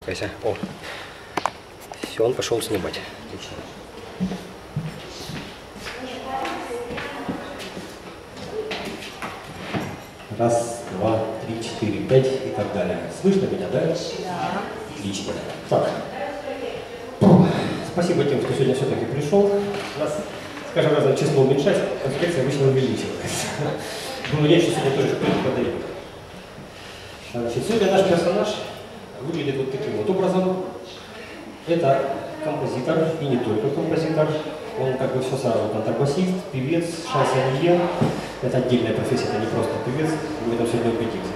Кася. О. Все, он пошел снимать. Отлично. Раз, два, три, четыре, пять и так далее. Слышно меня, да? Да. Отлично. Так. Спасибо тем, кто сегодня все-таки пришел. У нас с каждым разом число уменьшается, конспекция обычно увеличивается. Думаю, я еще сегодня тоже что-то подарю. Значит, сегодня наш персонаж выглядит вот таким вот образом. Это композитор, и не только композитор. Он как бы все сразу контрабасист, певец, шансоньер. Это отдельная профессия, это не просто певец. Мы в этом сегодня убедимся.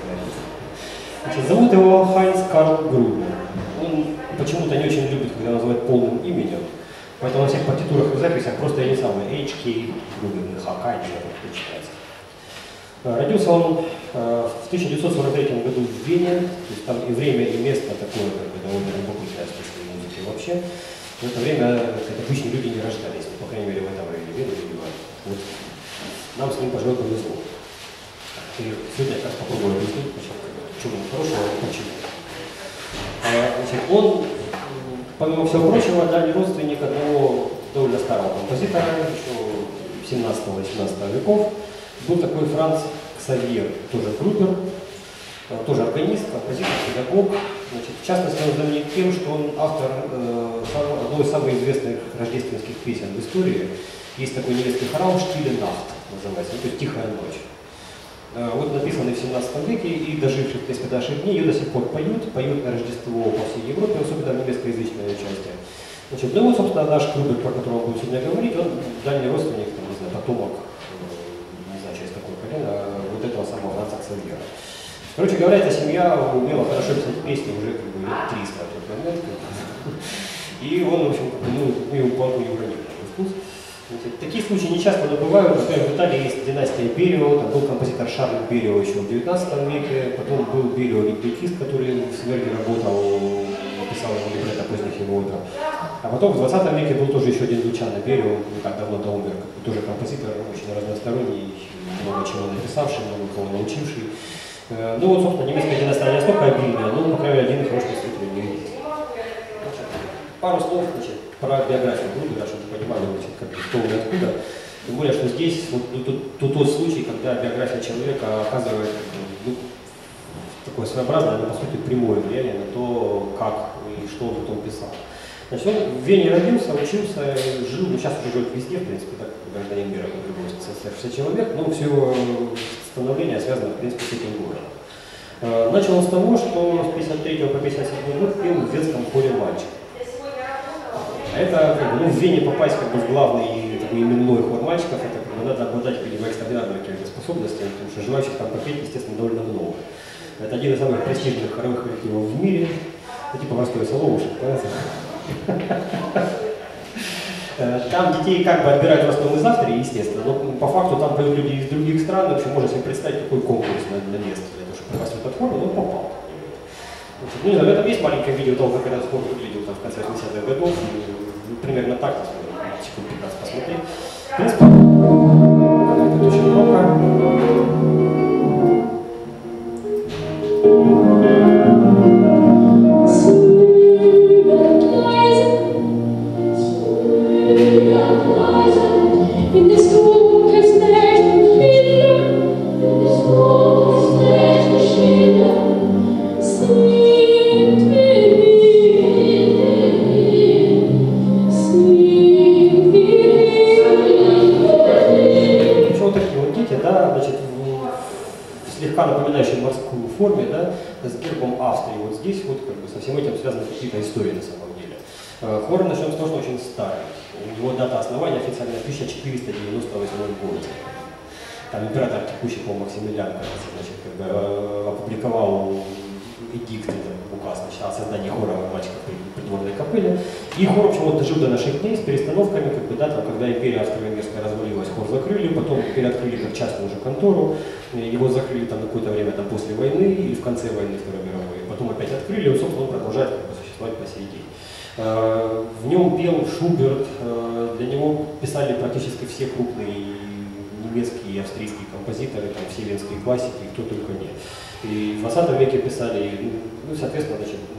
Значит, зовут его Хайнц Карл Грубер. Он почему-то не очень любит, когда называют полным именем. Поэтому на всех партитурах и записях просто инициалы H.K. Грубер, ХК, не знаю, как это читается. Родился он в 1943 году в Вене, то есть там и время, и место такое, как бы, довольно любопытное в смысле музыки вообще. В это время обычные люди не рождались, по крайней мере в этом районе Вены, вот. Нам с ним, пожалуй, повезло. И сегодня я как попробую объяснить, что он хорошего, почему. Значит, он, помимо всего прочего, дальний родственник одного довольно старого композитора, еще 17-18 веков. Был такой Франц Ксавьер, тоже Грубер, тоже органист, композитор, педагог. Значит, в частности, он знаменит тем, что он автор одной из самых известных рождественских песен в истории. Есть такой немецкий хорал «Stille Nacht» называется, то есть «Тихая ночь». Вот написанный в 17 веке, и доживших до наших дней ее до сих пор поют на Рождество по всей Европе, особенно в немецкоязычной части. Значит, ну вот, собственно, наш Грубер, про которого мы будем сегодня говорить, он дальний родственник, там, не знаю, потомок, не знаю, через какое колено, вот этого самого Франца Ксавьера. Короче говоря, эта семья умела хорошо писать песни уже как бы лет 300 в тот момент. И он, в общем, ну, планку не уронил такой вкус. Такие случаи не часто бывают. Например, в Италии есть династия Берио, там был композитор Шарль Берио еще в 19 веке, потом был Берио либретист, который в Сверге работал, писал либретто поздних его опер. А потом в 20 веке был тоже еще один Лучано Берио, не так давно умер, тоже композитор, очень разносторонний, много чего написавший, много кого научивший. Ну вот, собственно, немецкая династия не настолько обильная, но, по крайней мере, один хороший представитель не есть. Пару слов, значит, про биографию Грубера, чтобы вы понимали, значит, как, кто он и откуда. Тем более, что здесь вот, тот случай, когда биография человека оказывает ну, такое своеобразное, но по сути прямое влияние на то, как и что он потом писал. Значит, он в Вене родился, учился, жил, ну сейчас уже живет везде, в принципе, так как гражданин мира, как любой СССР человек, но все его становление связано, в принципе, с этим городом. Начал он с того, что с 53 по 57 год пел в детском хоре «Мальчик». Это, как бы, ну, в Вене попасть как бы, в главный такой именной хор мальчиков, это как бы, надо обладать, видимо, экстраординарными какими-то способностями, потому что желающих там попеть, естественно, довольно много. Это один из самых престижных хоровых коллективов в мире, это типа морское соловушек, понятно? Там детей как бы отбирают в основном из Австрии, естественно, но по факту там поют люди из других стран, в общем, можно себе представить, какой конкурс на место для того, чтобы попасть в этот хор, но он попал. Ну, не знаю, в этом есть маленькое видео того, как этот хор выглядел там, в конце 80-х годов, примерно так, секунд 15 посмотреть. В принципе, это очень громко. Напоминающей морскую форме, да, с гербом Австрии. Вот здесь вот как бы со всем этим связаны какие-то истории на самом деле. Хор, начнем с того, что очень старый. У него дата основания официально 1498 год. Там император текущий, по Максимилиан, значит, как бы, опубликовал эдикт, указ о создании хора мальчиков при придворной капелле. И хор, в общем, вот дожил до наших дней с перестановками, как бы, да, там, когда империя австро-венгерская развалилась, хор закрыли, потом переоткрыли как частную уже контору, его закрыли там на какое-то время там, после войны или в конце войны Второй мировой, потом опять открыли, и, собственно, он продолжает как бы, существовать по сей день. В нем пел Шуберт, для него писали практически все крупные немецкие и австрийские композиторы, там, все венские классики, кто только нет. И в 20 веке писали, ну, соответственно, значит,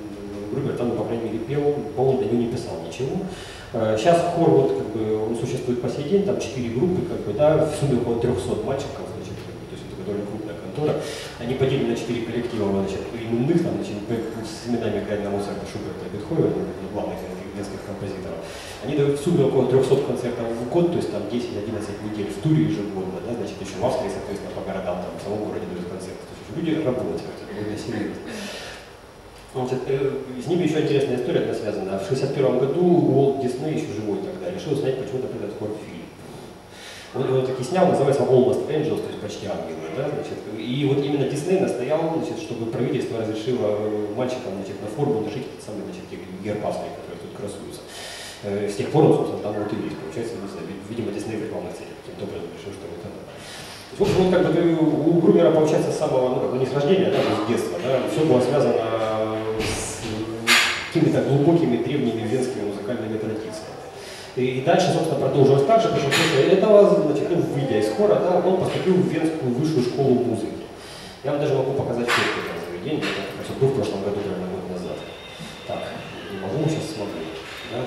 Грубер там, по крайней мере, пел, по-моему, для него не писал ничего. Сейчас хор, вот, как бы, он существует по сей день, там 4 группы, как бы, да, в сумме около 300 мальчиков, значит, как бы, то есть это довольно крупная контора. Они поделены на 4 коллектива, значит, именных, там, значит, с именами Гайдна, Моцарта, Шуберта и Бетховена, главных венских композиторов. Они дают в сумме около 300 концертов в год, то есть там 10-11 недель в туре ежегодно, да, значит, еще в Австрии, соответственно, по городам, там, в самом городе дают концерты. То есть люди работают, это довольно серьезно. Значит, с ними еще интересная история связана. В 1961 году Уолт Дисней, еще живой тогда, решил снять почему-то этот фильм. Он его таки снял, называется Almost Angels, то есть почти ангелы. Да, значит, и вот именно Дисней настоял, значит, чтобы правительство разрешило мальчикам, значит, на форму носить этот самый, значит, герб Австрии, который тут красуется. С тех пор он, собственно, там вот и есть. Получается, не знаю, видимо, Дисней в рекламных целях каким-то образом решил, что это надо. В общем, как бы, у Грубера, получается, с самого, ну, не с рождения, да, с детства, да, все было связано с какими-то глубокими древними венскими музыкальными традициями. И дальше, собственно, продолжилось так же, потому что после этого, значит, ну, выйдя из хора, да, он поступил в Венскую высшую школу музыки. Я вам даже могу показать фотки этого заведения, это был в прошлом году, примерно год назад. Так, не могу, сейчас смотрю. Да?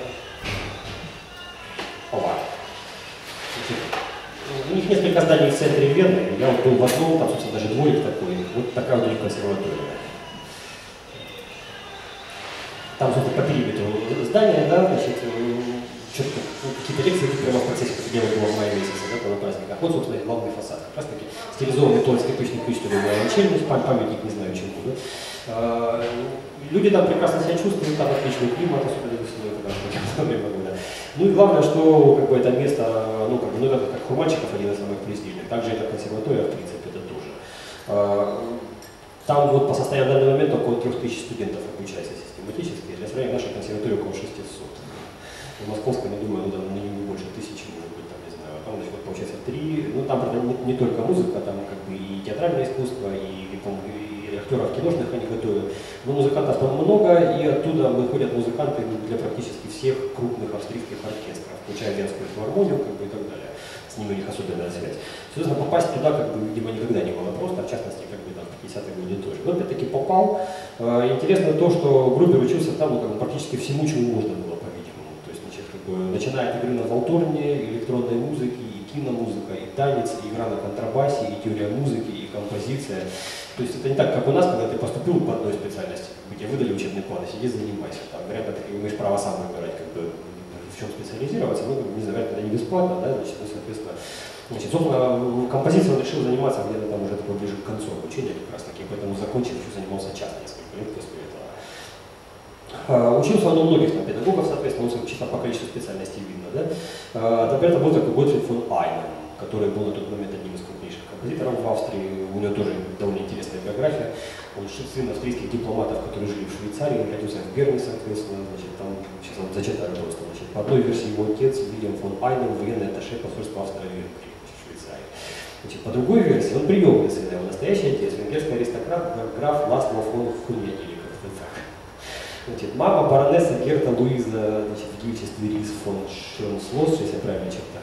Ова. У них несколько зданий в центре Вены, я вот был в одном, там, собственно, даже дворик такой, вот такая у них консерватория. Там, собственно, по периметру здания, да, значит, какие-то лекции прямо в процессе, как делать было в мае месяце, да, на праздниках. Вот, собственно, главный фасад. Как раз таки стилизованный тонкий пышный ключ, что виолончельный, памятник, не знаю чему. Да. Люди там прекрасно себя чувствуют, там отличный климат, особенно весной, когда время года. Ну и главное, что как бы, это место, ну, как бы, ну, это как Хурманчиков, один из самых престижных. Также это консерватория, в принципе, это тоже. Там вот по состоянию на данный момент около 3000 студентов обучается систематически. Для сравнения, нашей консерватории около 600. В московской, я думаю, ну, не больше 1000, может быть, там, не знаю. Там, значит, вот, получается 3. Ну, там, правда, не только музыка, там как бы и театральное искусство, и актеров киношных они готовят. Но музыкантов там много, и оттуда выходят музыканты для практически всех крупных австрийских оркестров, включая Венскую филармонию, как бы, и так далее. С ними у них особенная связь. Соответственно, попасть туда, как бы, видимо, никогда не было просто, в частности, как бы, там, в 50-е годы тоже. Но опять-таки попал. Интересно то, что Грубер учился там, ну, как бы, практически всему, чему можно было, по-видимому. То есть, значит, как бы, начиная от игры на валторне, электронной музыки, и киномузыка, и танец, и игра на контрабасе, и теория музыки, и композиция. То есть это не так, как у нас, когда ты поступил по одной специальности, тебе выдали учебный план, сиди, занимайся. Там, говорят, ты имеешь право сам выбирать, как бы, в чем специализироваться, ну, не знаю, это не бесплатно, да, значит, ну, соответственно. Значит, собственно, композицией он решил заниматься где-то там уже такой ближе к концу обучения, как раз таки, поэтому закончил, еще занимался часто несколько лет после этого. Учился он у многих там, педагогов, соответственно, он чисто по количеству специальностей видно, да. Например, это был такой Готфрид фон Айнен, который был на тот момент одним из крупнейших композиторов в Австрии. У него тоже довольно интересная биография. Он сын австрийских дипломатов, которые жили в Швейцарии, он родился в Берне, соответственно, значит, там сейчас он зачитаю просто. Значит, по одной версии его отец Вильям фон Айнен, военный атташе посольства Австро-Венгрии в Швейцарии. Значит, по другой версии он приемный сын, его настоящий отец, венгерский аристократ, граф Ласло фон Хуньяк, или как-то так. Значит, мама баронесса Герта Луиза, значит, в девичестве Рис фон Шернслос, если я правильно читаю.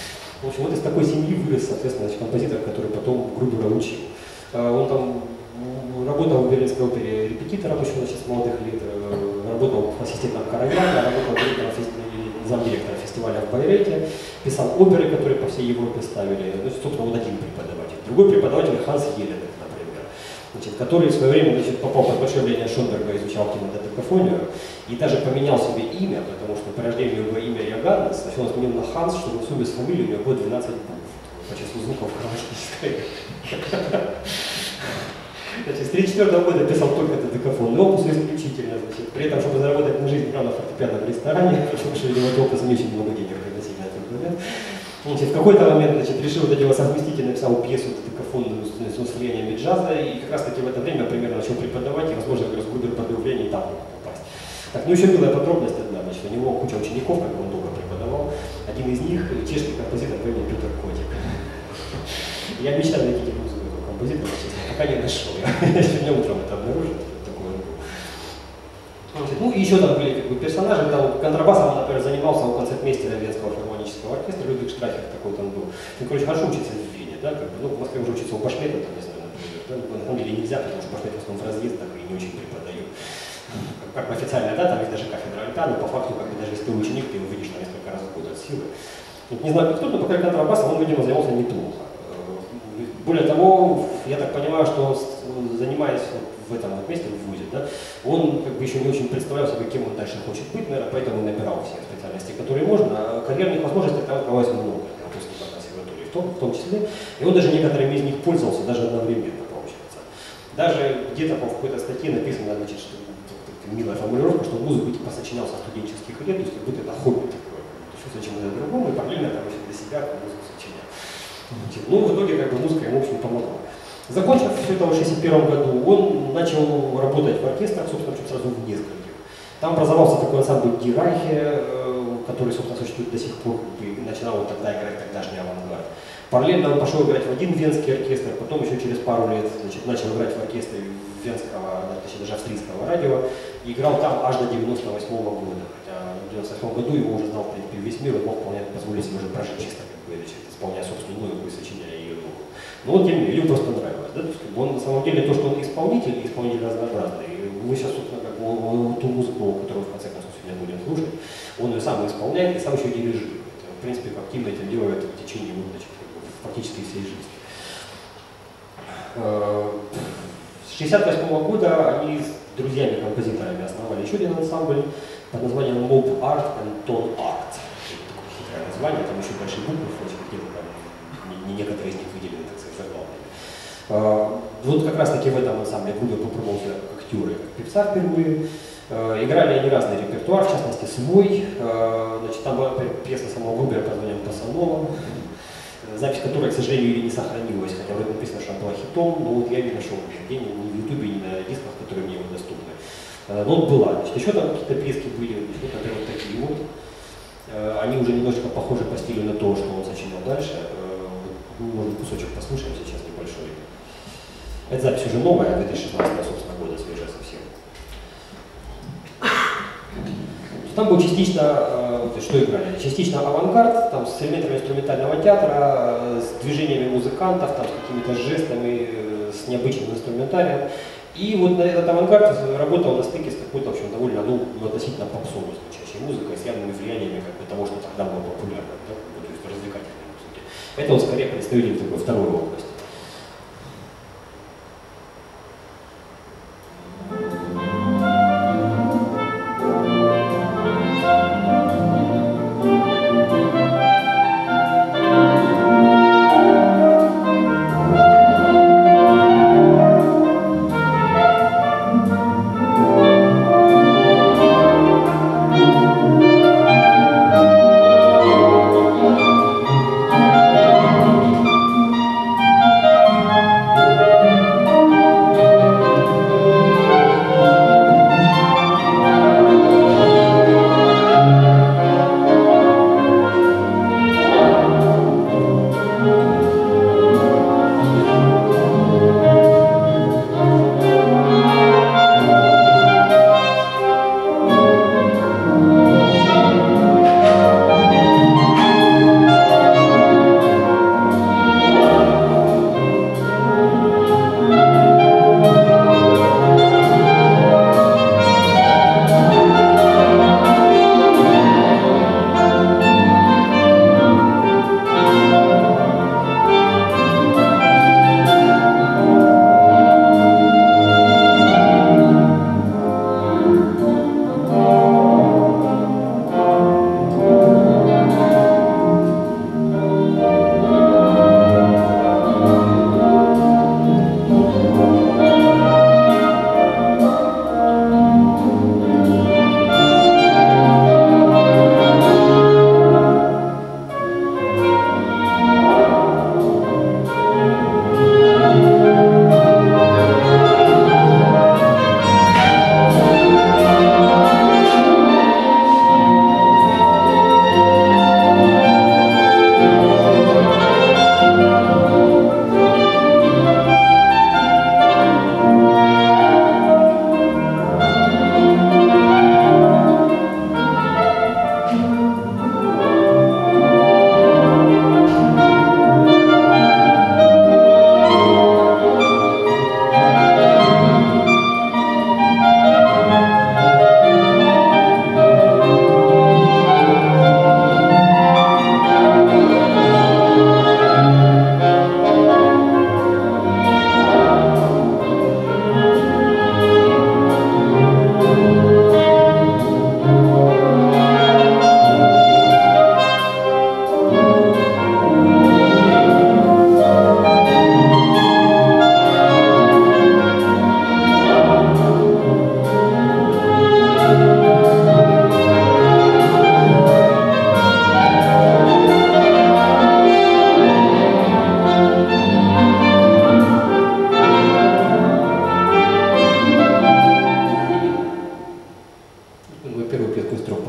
В общем, вот из такой семьи вырос, соответственно, значит, композитор, который потом Грубера учил. Он там работал в Берлинской опере репетитором еще, значит, с молодых лет, работал ассистентом Караяна, работал замдиректора фестиваля в Байрейте, писал оперы, которые по всей Европе ставили. Ну, собственно, вот один преподаватель. Другой преподаватель Ханс Еленек, например, значит, который в свое время, значит, попал под большое влияние Шонберга, изучал кинодекафонию и даже поменял себе имя, потому что по рождению его имя Йоганнес, значит, он сменил на Ханс, чтобы в сумме с фамилией у него было 12 букв, по числу звуков хроматической. Значит, с 1934 года писал только додекафонный опус исключительно, значит, при этом, чтобы заработать на жизнь, играл на фортепиано в ресторане, потому что его опус не очень много денег приносили на тот момент. Значит, в какой-то момент, значит, решил это дело совместить и написал пьесу додекафонную с влияниями джаза, и как раз таки в это время примерно начал преподавать, и, возможно, как раз Грубер под его влияние и там мог попасть. Так, ну еще милая подробность одна, значит, у него куча учеников, как он долго преподавал, один из них чешский композитор по имени Петр Котик. Я мечтаю найти музыку этого композитора, честно, пока не нашел. Я сегодня утром это обнаружил, такой он был. Ну и еще там были, как бы, персонажи, там контрабасом, например, занимался у концертмейстера Венского филармонического оркестра, Людвиг Штрахер такой там был. Он, короче, хорошо учится в Вене, да, как бы, ну, в Москве уже учится у Башмета, там, не знаю, например, да, на самом деле нельзя, потому что Башмет в основном в разъездах и не очень преподает. как бы официальная дата, там есть даже кафедра альта, но по факту, как бы, даже если ты ученик, ты увидишь на несколько раз в год от силы. Вот не знаю, кто, но пока контрабасом он, видимо, занимался неплохо. Более того, я так понимаю, что занимаясь в этом вот месте, в ВУЗе, да, он как бы еще не очень представлял себе, кем он дальше хочет быть, наверное, поэтому набирал все специальности, которые можно. А карьерных возможностей там оказалось много для выпускников консерватории, в том числе. И он даже некоторыми из них пользовался, даже одновременно, получается. Даже где-то в какой-то статье написано, значит, что милая формулировка, что музыку типа сочинял со студенческих лет, то есть как будто это хобби такое. Что зачем-то другому, и параллельно там еще для себя музыку сочинял. Ну, в итоге, как бы, музыка ему, в общем, помогла. Закончив все это в 1961 году, он начал работать в оркестрах, собственно, сразу в нескольких. Там образовался такой ансамбль «Die Reiche», который, собственно, существует до сих пор, и начинал вот тогда играть тогдашний авангард. Параллельно он пошел играть в один венский оркестр, потом еще через пару лет, значит, начал играть в оркестре венского, точнее, даже австрийского радио, и играл там аж до 1998 года. Хотя в 1998 году его уже знал, в принципе, весь мир, и мог позволить себе уже прожить чисто, как бы, значит, исполняя собственную музыку и сочиняя ее. Но вот, тем не менее, людям просто нравилось. Да? То есть, как бы, он на самом деле то, что он исполнитель разнообразный. И мы сейчас, собственно, как бы, ту музыку, которую в конце концов сегодня будем слушать, он ее сам исполняет и сам еще и дирижирует. В принципе, активно это делает в течение фактически всей жизни. С 1968 года они с друзьями-композиторами основали еще один ансамбль под названием Mob Art and Tone Art. Такое хитрое название, там еще большие буквы, где-то там некоторые из них выделены, так сказать, заглавными. Вот как раз таки в этом ансамбле Губер попробовал себя как актер и как певца впервые. Играли они разный репертуар, в частности свой. Значит, там была пьеса самого Губера под названием «Пасанова», запись которой, к сожалению, или не сохранилась, хотя вроде написано, что она была хитом, но вот я не нашел нигде, ни в Ютубе, ни на дисках, которые мне доступны. Но вот была. Значит, еще там какие-то пьески были, что-то вот такие вот. Они уже немножечко похожи по стилю на то, что он сочинял дальше. Может, кусочек послушаем сейчас небольшой. Эта запись уже новая, 2016, собственно, года, свежая совсем. Там был частично, что играли? Частично авангард, там, с элементами инструментального театра, с движениями музыкантов, там, с какими-то жестами, с необычным инструментарием. И вот на этот авангард работал на стыке с какой-то, в общем, довольно, относительно попсовой звучащей музыкой, с явными влияниями как бы, того, что тогда было популярно, да, то есть развлекательной музыки. Это он скорее представитель такой второй области.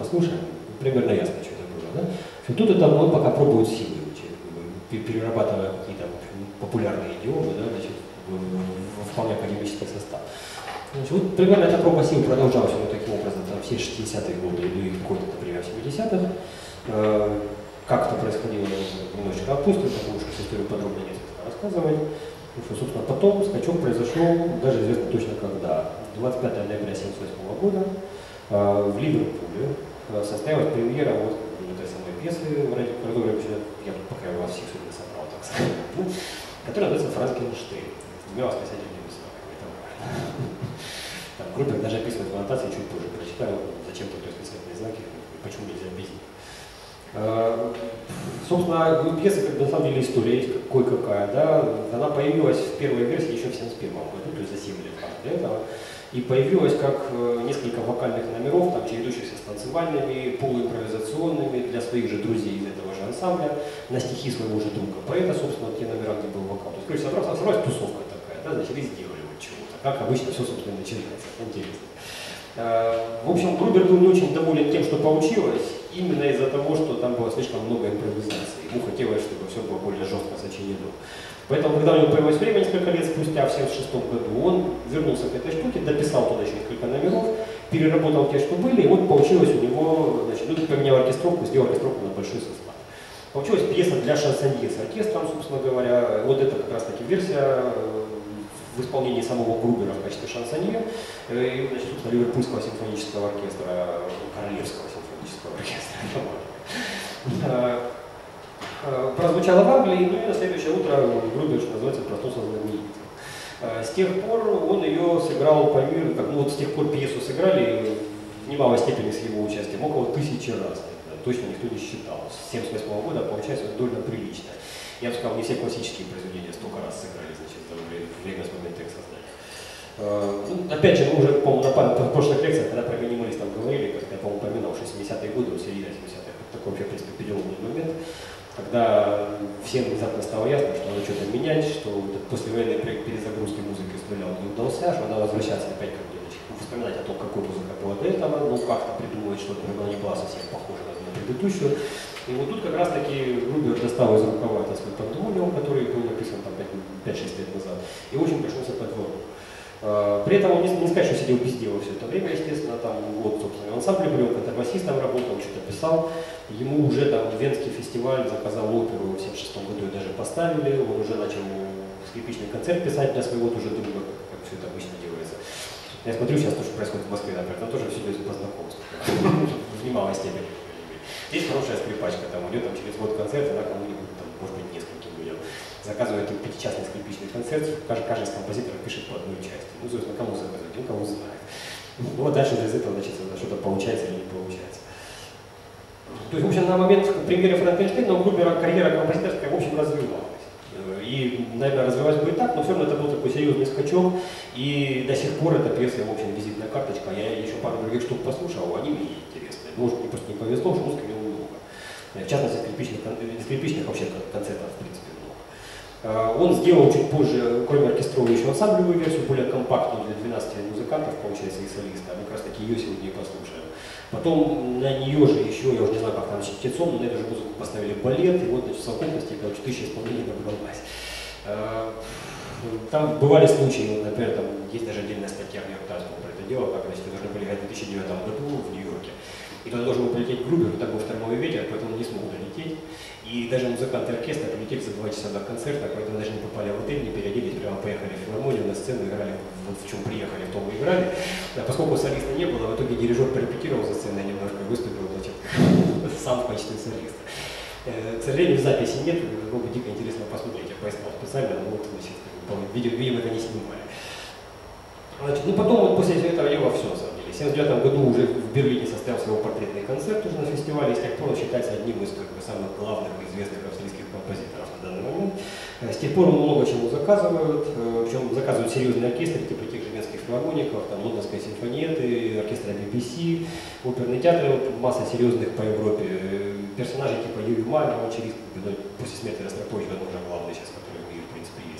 послушаем, примерно ясно, что это было. Да? Тут это он пока пробует силы, перерабатывая какие-то популярные идиомы, да, значит, в вполне академический состав. Значит, вот примерно эта проба сил продолжалась таким образом там, все 60-е годы или какой-то, например, 70-х. Как это происходило, немножечко опустим, потому что историю подробно не рассказывать. Что, собственно, потом скачок произошел, даже известно точно когда. 25 ноября 1978 года в Ливерпуле состоялась премьера вот этой самой пьесы, ради которой я пока вас всех сегодня собрал, так сказать, которая называется «Франкенштейн». Двумя восклицательными знаками. Там Грубер даже описывает в аннотации, чуть позже прочитаю, зачем тут восклицательные знаки, почему нельзя без них. Собственно, пьеса, как бы, на самом деле, история есть кое-какая, да, она появилась в первой версии еще в 1971 году, то есть за 7 лет до этого, и появилась как несколько вокальных номеров, там, чередующихся с танцевальными, полуимпровизационными для своих же друзей из этого же ансамбля, на стихи своего же друга поэта, собственно, те номера, где был вокал. То есть, короче, собралась тусовка такая, да, значит, и сделали вот чего-то, как обычно все, собственно, начинается, интересно. В общем, Грубер был не очень доволен тем, что получилось, именно из-за того, что там было слишком много импровизации. Ему хотелось, чтобы все было более жестко сочинено. Поэтому, когда у него появилось время, несколько лет спустя, в 1976 году, он вернулся к этой штуке, дописал туда еще несколько номеров, переработал те, что были, и вот получилось у него, значит, поменял оркестровку, сделал оркестровку на большой состав. Получилась пьеса для шансонье с оркестром, собственно говоря. Вот это как раз таки версия в исполнении самого Грубера в качестве шансонье, и, значит, собственно, Ливерпульского симфонического оркестра, Королевского симфонического оркестра. Прозвучало в Англии, ну и на следующее утро Грубер, что называется, проснулся знаменитым. С тех пор он ее сыграл по миру, как, ну вот с тех пор пьесу сыграли в немалой степени с его участием, около 1000 раз. Точно никто не считал. С 1978 года получается довольно прилично. Я бы сказал, не все классические произведения столько раз сыграли, значит, за время с момента их создания. Ну, опять же, мы уже, по-моему, на прошлых лекциях, когда про минималист там говорили, как я, по-моему, упоминал, 70-е годы, середина 70-х, такой вообще, в принципе, переломный момент, когда всем внезапно стало ясно, что надо что-то менять, что послевоенный проект перезагрузки музыки с нуля не удался, что надо возвращаться опять как бы, вспоминать о том, какой музыка была до этого, ну как-то придумывать что-то, она не была совсем похожа на предыдущую. И вот тут как раз таки Грубер достал из рукава этот свой пандемониум, который был написан там 5-6 лет назад, и очень пришелся по двору. При этом он не сказать, что сидел без дела все это время, естественно, там вот, собственно, в ансамбле был, контрабасистом работал, что-то писал. Ему уже там Венский фестиваль заказал оперу в 1976 году и даже поставили, он уже начал скрипичный концерт писать для своего тоже друга, как все это обычно делается. Я смотрю сейчас то, что происходит в Москве, например, там тоже все идет по знакомству, в немалой степени. Здесь хорошая скрипачка, там идет там, через год концерт, она кому-нибудь, там, может быть, нескольким людям заказывает пятичастный скрипичный концерт, каждый из композиторов пишет по одной части. Ну, собственно, кому заказывать, ну, кого знает. Ну, вот дальше из этого, значит, что-то получается или не получается. То есть, в общем, на момент премьеры Франкенштейна у Грубера карьера композиторская, в общем, развивалась. И, наверное, развивалась бы и так, но все равно это был такой серьезный скачок, и до сих пор эта пьеса, в общем, визитная карточка. Я еще пару других штук послушал, они мне интересны. Может, мне просто не повезло, что музыки много. В частности, скрипичных вообще концертов, в принципе, много. Он сделал чуть позже, кроме оркестровой, еще ансамблевую версию, более компактную для 12 музыкантов, получается, и солиста. Мы как раз таки ее сегодня и послушаем. Потом на нее же еще, я уже не знаю, как там чтецом, но на эту же музыку поставили балет, и вот, значит, в совокупности, короче, 1000 исполнений набралось. Там бывали случаи, например, там есть даже отдельная статья в Нью-Йорк Таймс про это дело, как, значит, должны были играть в 2009 году в Нью-Йорке. И туда должен был полететь Грубер, так был штормовой ветер, поэтому не смог долететь. И даже музыканты оркестра прилетели за 2 часа до концерта, поэтому даже не попали в отель, не переоделись, прямо поехали в филармонию на сцену, играли вот в чем приехали, в том и играли. А поскольку солиста не было, в итоге дирижер порепетировал за сценой немножко, выступил, значит, сам в качестве солиста. К сожалению, записи нет, было бы дико интересно посмотреть, я поискал специально, но вот, значит, видимо, это не снимали. Значит, ну потом вот после этого дела все, на самом деле. В 1979 году уже в Берлине состоялся его портретный концерт уже на фестивале, и с тех пор он считается одним из самых главных и известных австрийских композиторов на данный момент. С тех пор много чего заказывают, причем заказывают серьезные оркестры, типа тех же венских филармоников, там Лондонской симфониеты, оркестра BBC, оперный театр, вот, масса серьезных по Европе, персонажи типа Юрий Мальма, он через, после смерти Ростроповича, он уже главный сейчас, который в мире, в принципе, есть.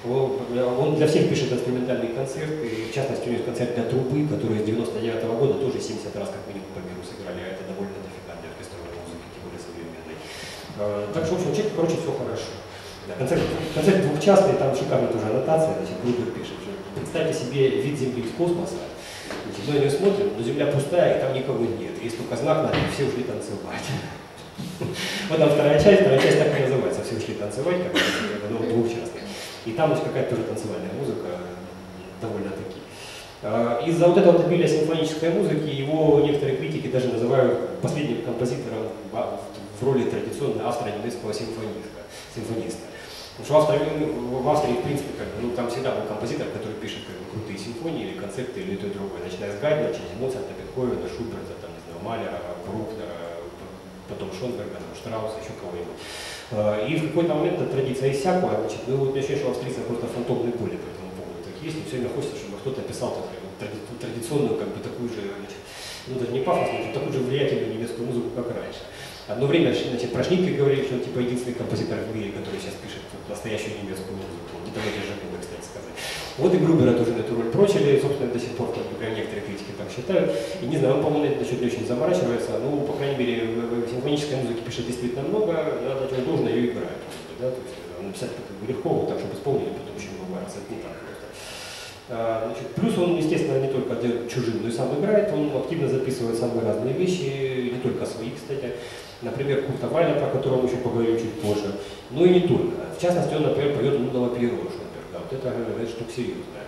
Он для всех пишет инструментальный концерт, и в частности у него концерт для трубы, который с 99-го года тоже 70 раз как минимум по миру сыграли, а это довольно дофига для оркестровой музыки, тем более современной. Так что, в общем, человек, короче, все хорошо. Да, концерт двухчастный, там шикарная тоже аннотация, значит, Грубер пишет, что представьте себе вид Земли из космоса, значит, мы на нее смотрим, но Земля пустая, и там никого нет, есть только знак над ней, все ушли танцевать. Вот там вторая часть так и называется, все ушли танцевать, как двухчастный. И там какая-то тоже танцевальная музыка, довольно-таки. Из-за вот этого обилия симфонической музыки его некоторые критики даже называют последним композитором в роли традиционного автора немецкого симфониста. Потому что в Австрии, в принципе, там всегда был композитор, который пишет крутые симфонии или концерты, или то и другое, начиная с Гайдна, через Моцарта, Бетховена, Шуберта, там, не знаю, Малера, Брукнера, потом Шонберга, Штрауса, еще кого-нибудь. И в какой-то момент эта традиция иссякла, значит, ну, вот я ощущаю, что у австрийцев просто фантомные боли по этому поводу так есть, и все время хочется, чтобы кто-то описал традиционную, как бы такую же, значит, ну даже не пафосную, но такую же влиятельную немецкую музыку, как раньше. Одно время, значит, про Шнитке говорили, что он типа единственный композитор в мире, который сейчас пишет настоящую немецкую музыку. Не того же было, кстати сказать. Вот и Грубера тоже на эту роль прочили, собственно, до сих пор, например, некоторые критики так считают. И не знаю, он, по-моему, насчет не очень заморачивается, ну, по крайней мере, в симфонической музыке пишет действительно много, надо дать ему должно, ее играет. Да? То есть написать как бы легко, вот так, чтобы исполнили, потом еще бывает, это не так просто. Значит, плюс он, естественно, не только отдает чужим, но и сам играет, он активно записывает самые разные вещи, не только свои, кстати. Например, Курта Вайля, про которого мы еще поговорим чуть позже. Но и не только. В частности, он, например, поет «Лунного Пьеро» Шонберга. Вот это, говорит, штука серьезная.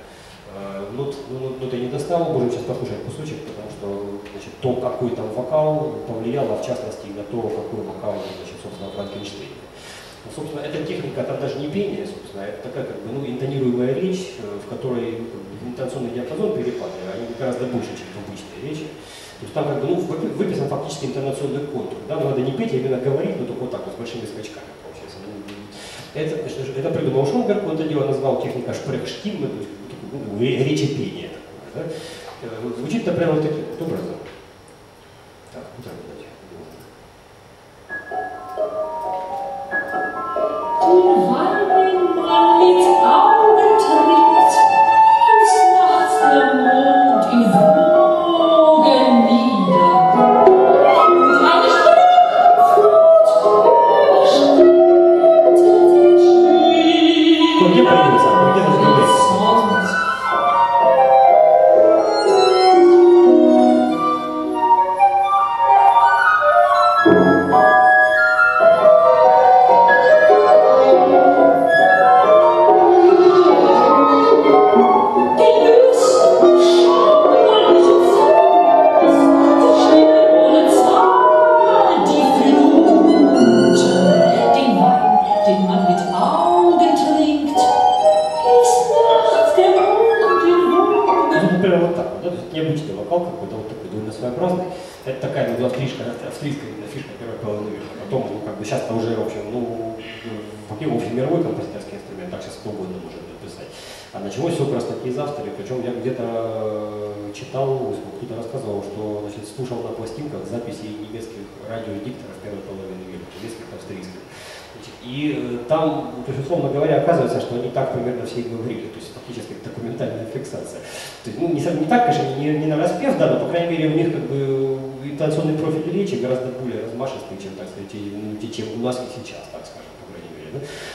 Ну ты не достал, можем сейчас послушать кусочек, потому что, значит, то, какой там вокал, повлияло, в частности, на то, какой вокал, значит, собственно, Франкенштейн. Ну, собственно, эта техника, там даже не пение, собственно, это такая, как бы, ну, интонируемая речь, в которой интонационный диапазон перепады, они гораздо больше, чем в обычной речи. То есть там как бы, ну, выписан фактически интонационный контур. Да? Но надо не петь, а именно говорить, но только вот так, вот, с большими скачками получается. Это придумал Шонберг, он это дело назвал техника шпрехштиммы, то есть ну, речепение. Да? Звучит это прямо вот таким образом. Так, куда давайте. Все говорили, то есть фактически документальная фиксация. То есть, ну, не так, конечно, не на распев, да, но, по крайней мере, у них как бы интонационный профиль речи гораздо более размашистый, чем, так сказать, чем у нас и сейчас, так скажем, по крайней мере.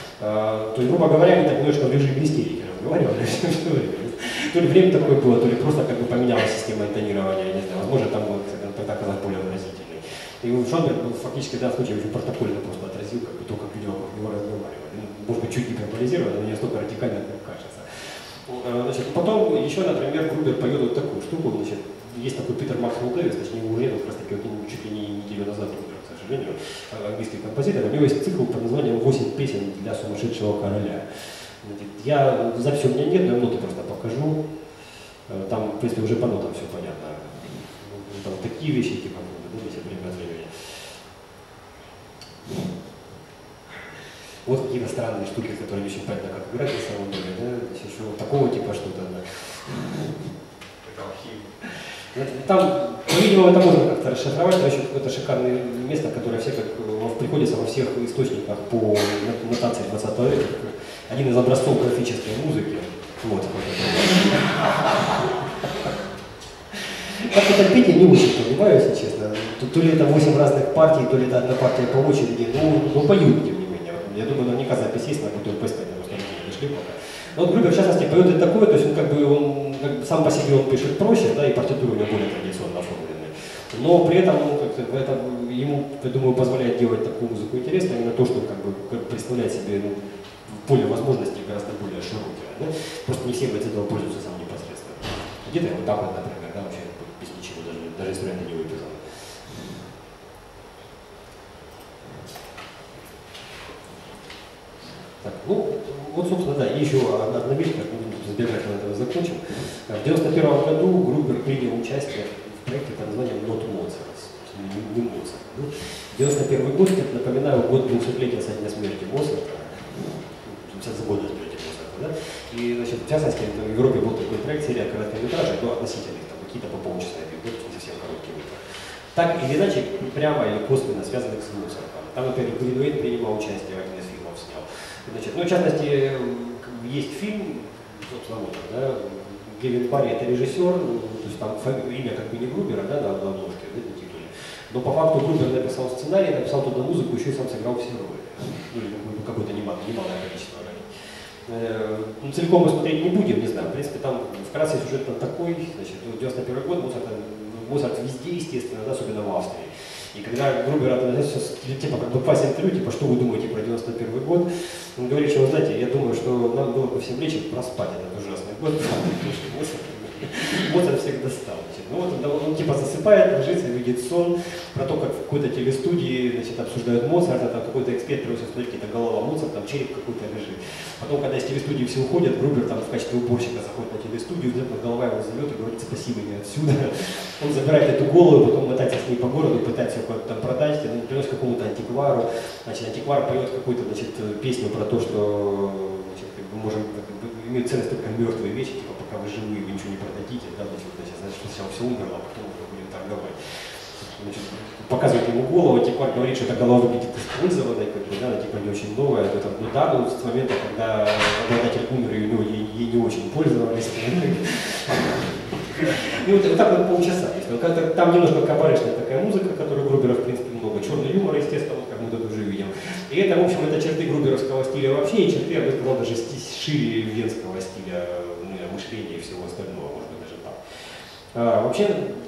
Да? То есть, грубо говоря, они так немножко в режиме истерики разговаривали все время. То ли время такое было, то ли просто как бы поменялась система интонирования, я не знаю, возможно, там был тогда казалось более выразительный. И Шонберг фактически в данном случае очень протокольно просто отразил как бы то, как люди вокруг него разговаривали. Может быть, чуть гиперболизировано, но не настолько радикально, как кажется. Значит, потом еще, например, Грубер поет вот такую штуку. Значит, есть такой Питер Максвелл Дэвис, точнее, его уже как раз таки чуть ли не неделю назад умер, к сожалению, английский композитор. У него есть цикл под названием «8 песен для сумасшедшего короля». Я записи у меня нет, но я ноты просто покажу. Там, в принципе, уже по нотам все понятно. Там такие вещи, типа, если время от времени. Вот какие-то странные штуки, которые не очень понятно, как играть на самом деле, да? Еще вот такого типа что-то, да. Там, по-видимому, это можно как-то расшифровать, но еще какое-то шикарное место, которое все как приходится во всех источниках по нотации 20 века. один из образцов графической музыки. Вот. Как это петь, я не очень понимаю, если честно. То ли это 8 разных партий, то ли это одна партия по очереди, но поют, тем не менее. Я думаю, наверняка запись есть, на которую поставить, просто не дошли пока. Но вот Грубер, в частности, поет это такое, то есть он сам по себе он пишет проще, да, и партитура у него более традиционно оформленная. Но при этом это ему, я думаю, позволяет делать такую музыку интересной, именно то, что представляет себе поле возможностей гораздо более широкое. Да? Просто не все из этого пользуются сам непосредственно. Где-то вот так вот, например, да, вообще без ничего, даже инструмента не выписал. Так, ну, вот, собственно, да, и еще одна вещь, как мы с биографией этого закончим. В 1991 году Грубер принял участие в проекте под названием «Not Mozart», не Моцарт. 1991 год, как напоминаю, год 200-летия со дня смерти Моцарта, 50 года смерти Моцарта, да? И, значит, в частности, в Европе был такой проект, серия короткометражек, но относительных, там, какие-то по полчаса идут, не совсем короткие выпуски. Так или иначе, прямо или косвенно связанных с Моцартом. Там, например, Гринуэйт принимал участие, один из фильмов снял. Значит, ну, в частности, есть фильм, собственно, вот, да, Гевин Барри это режиссер, то есть там имя как бы не Грубера, да, на обложке, да, на титуле. Но по факту Грубер написал сценарий, написал туда музыку, еще и сам сыграл все роли. Ну, какое-то немалое количество ролей. Ну, целиком мы смотреть не будем, не знаю. В принципе, там вкратце сюжет там такой, значит, 91 год, Моцарт везде, естественно, да, особенно в Австрии. И когда Грубер относится, типа, как бы класть интервью, типа, что вы думаете про 91 год, он говорит, что, вы знаете, я думаю, что нам было бы всем лечь проспать этот ужасный год, потому что Моцарт всех достал. Ну вот он типа засыпает, ложится, видит сон, про то, как в какой-то телестудии, значит, обсуждают Моцарта, там какой-то эксперт просит смотреть, какая-то голова Моцарта, там череп какой-то лежит. Потом, когда из телестудии все уходят, Грубер там в качестве уборщика заходит на телестудию, внезапно голова его зовет и говорит: спасибо, не отсюда. Он забирает эту голову, потом мотается с ней по городу, пытается ее куда-то там продать, он приносит какому-то антиквару, значит, антиквар поет какую-то, значит, песню про то, что, значит, мы можем, имеют ценность только мертвые вещи, типа, пока вы живые, вы ничего не продадите, да, значит, что сначала все умерло, а потом уже будем торговать. Значит, показывает ему голову, антиквар говорит, что эта голова выглядит использованной, как бы, да, типа не очень новая. Ну да, но с момента, когда обладатель умер, и ей не очень пользовались. И вот так вот полчаса. Там немножко кабарешная такая музыка, которую Грубера, в принципе, много. Черный юмор, естественно, как мы тут уже видим. И это, в общем, это черты груберовского стиля вообще, и черты, я бы сказал, даже шире венского стиля мышления и всего остального, может быть, даже так. Вообще,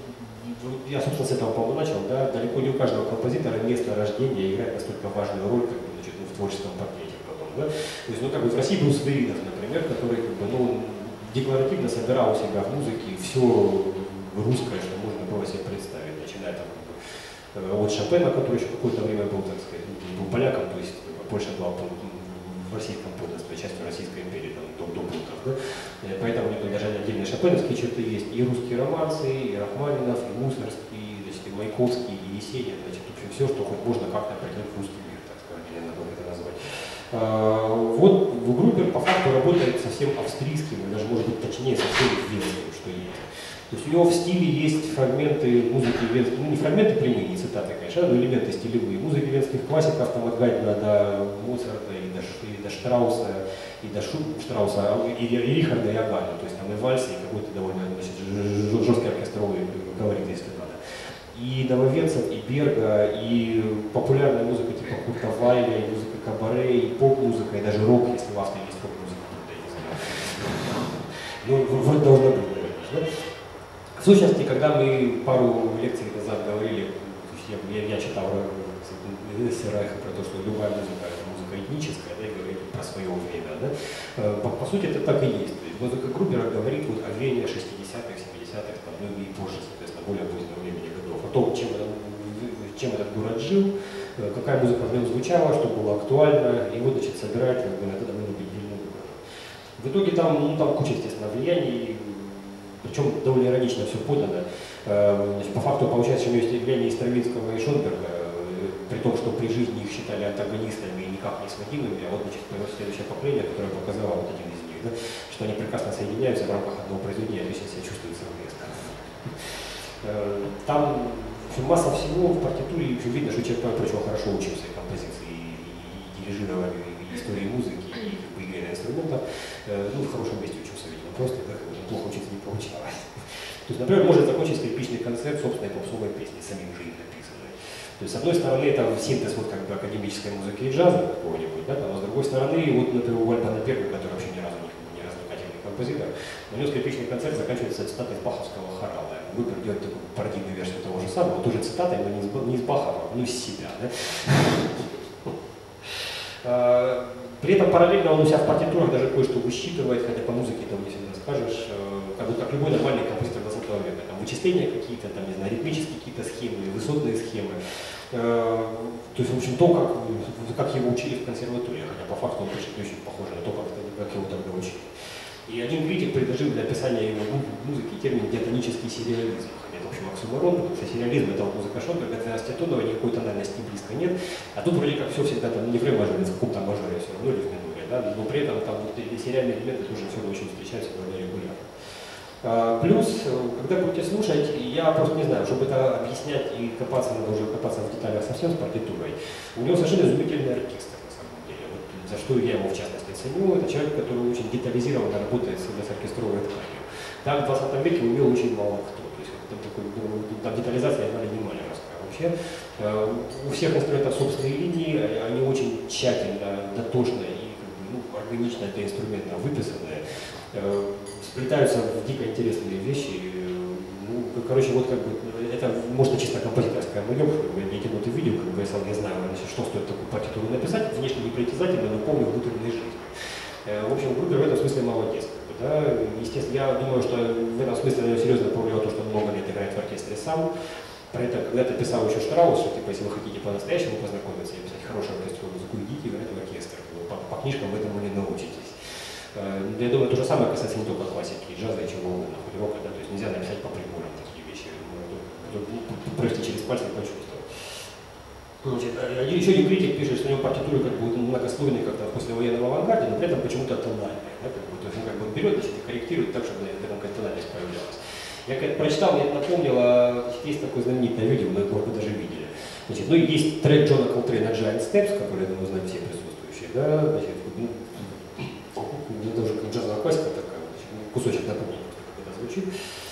я, собственно, с этого, по-моему, начал, да, далеко не у каждого композитора место рождения играет настолько важную роль, как бы, значит, в творческом портрете потом, да. То есть, ну, как бы в России был Свиридов, например, который, как бы, ну, декларативно собирал у себя в музыке все русское, что можно было себе представить, начиная там от Шопена, который еще какое-то время был, так сказать, был поляком, то есть Польша была в российском подданстве, частью Российской империи, там, до бунтов, да? Поэтому у него даже отдельные шопеновские черты есть, и русские романсы, и Рахманинов, и Мусоргский, значит, и Маяковский, и Есенин, значит, в общем, все, что хоть можно как-то определить в русский мир, так сказать, или надо это назвать. Вот Грубер по факту работает совсем австрийским, или даже, может быть, точнее, совсем венским, что есть. То есть у него в стиле есть фрагменты музыки венских, ну не фрагменты прямые, не цитаты, конечно, но элементы стилевые. Музыки венских классиков, там от Гайдна до Моцарта, и до Штрауса, и до Штрауса, и Рихарда, и Агаля. То есть там и вальсы, и какой-то довольно, значит, жесткий оркестровый говорит, если надо. И Нововенцев, и Берга, и популярная музыка типа Курта Вайля, и музыка кабаре, и поп-музыка, и даже рок, если в Австрии есть поп-музыка, я не знаю. Ну, вот должно быть, наверное, да? В сущности, когда мы пару лекций назад говорили, я читал Райха про то, что любая музыка – это музыка этническая, да, и говорит про свое время, да? По сути, это так и есть. То есть музыка Грубера говорит вот о веянии 60-х, 70-х, там, ну и позже, соответственно, более позднего времени годов, о том, чем этот город жил, какая музыка в нем звучала, что было актуально, и вот, значит, собирает, как бы, это довольно длинную музыку. В итоге там, ну, там куча, естественно, влияний. Причем довольно иронично все подано. Значит, по факту получается, что у него есть влияние и Стравинского, и Шонберга, при том, что при жизни их считали антагонистами и никак не сводимыми, а вот, значит, появилось следующее поколение, которое показало вот один из них, да, что они прекрасно соединяются в рамках одного произведения, отлично себя чувствуют совместно. Там, в общем, масса всего в партитуре, в общем, видно, что человек, помимо прочего, хорошо учился и композиции, и дирижированию, и истории музыки, и игре на инструментов, ну, в хорошем месте учился, видимо, просто как уже плохо учиться не получалось. То есть, например, может закончить скрипичный концерт собственной попсовой песни, самим же им написанной. То есть, с одной стороны, это синтез вот как бы академической музыки и джаза какого-нибудь, да, а с другой стороны, вот, например, у Альбана Перга, который вообще ни разу не развлекательный композитор, у него скрипичный концерт заканчивается цитатой из баховского хорала. Выбор делать такую пародийную версию того же самого, тоже цитатой, но не из Баха, но из себя. Да? При этом параллельно он у себя в партитурах даже кое-что высчитывает, хотя по музыке там не всегда скажешь, как любой нормальный композитор 20 века. Там вычисления какие-то, там, не знаю, ритмические какие-то схемы, высотные схемы. То есть, в общем, то, как его учили в консерватории, хотя по факту он пишет не очень похоже на то, как его тогда учили. И один критик предложил для описания его музыки термин «диатонический сериализм». Это, в общем, оксюморон, потому что сериализм — это вот музыка Шонберга, 12-тонова, никакой тональности близко нет. А тут вроде как все всегда там не в ре-мажоре, в каком-то мажоре все равно, или в миноре, да? Но при этом там вот сериальные элементы тоже все очень встречаются довольно регулярно. Плюс, когда будете слушать, я просто не знаю, чтобы это объяснять и копаться, надо уже копаться в деталях совсем с партитурой. У него совершенно изумительный оркестр, на самом деле. Вот, за что я его в частности ценю, это человек, который очень детализированно работает с оркестровой тканью. Так в 20 веке умел очень мало кто. То есть там детализация едва ли не малярская. Вообще у всех инструментов собственные линии, они очень тщательно, дотошно и органично это инструментно выписанные, сплетаются в дико интересные вещи. Ну, короче, вот как бы это может чисто композиторская моё, я эти ноты видел, как бы я знаю, что стоит такую партитуру написать, внешне непритязательно, но помню внутренней жизни. В общем, Грубер в этом смысле молодец. Да? Естественно, я думаю, что в этом смысле я серьезно повлиял то, что он много лет играет в оркестре сам. Про это когда-то писал еще Штраус, что типа, если вы хотите по-настоящему познакомиться и писать хорошую оркестровую музыку, идите играть в оркестр. По книжкам вы этому не научитесь. Я думаю, то же самое касается не только классики, джаза и чего угодно, хоть рока, да? То есть нельзя написать по приборам такие вещи, провести через пальцы и почувствовать. Значит, еще один критик пишет, что у него партитуры как бы многослойные как-то в послевоенном авангарде, но при этом почему-то тональные. Да? То есть он как бы берет, значит, и корректирует так, чтобы в этом какая-то тональность появлялась. Я когда прочитал, мне это напомнило, есть такое знаменитое видео, мы его даже видели. Значит, ну и есть трек Джона Колтрейна Giant Steps, который, я думаю, знают все присутствующие. Да? Значит, это уже как джазовая классика такая, значит, кусочек напомню, как это звучит.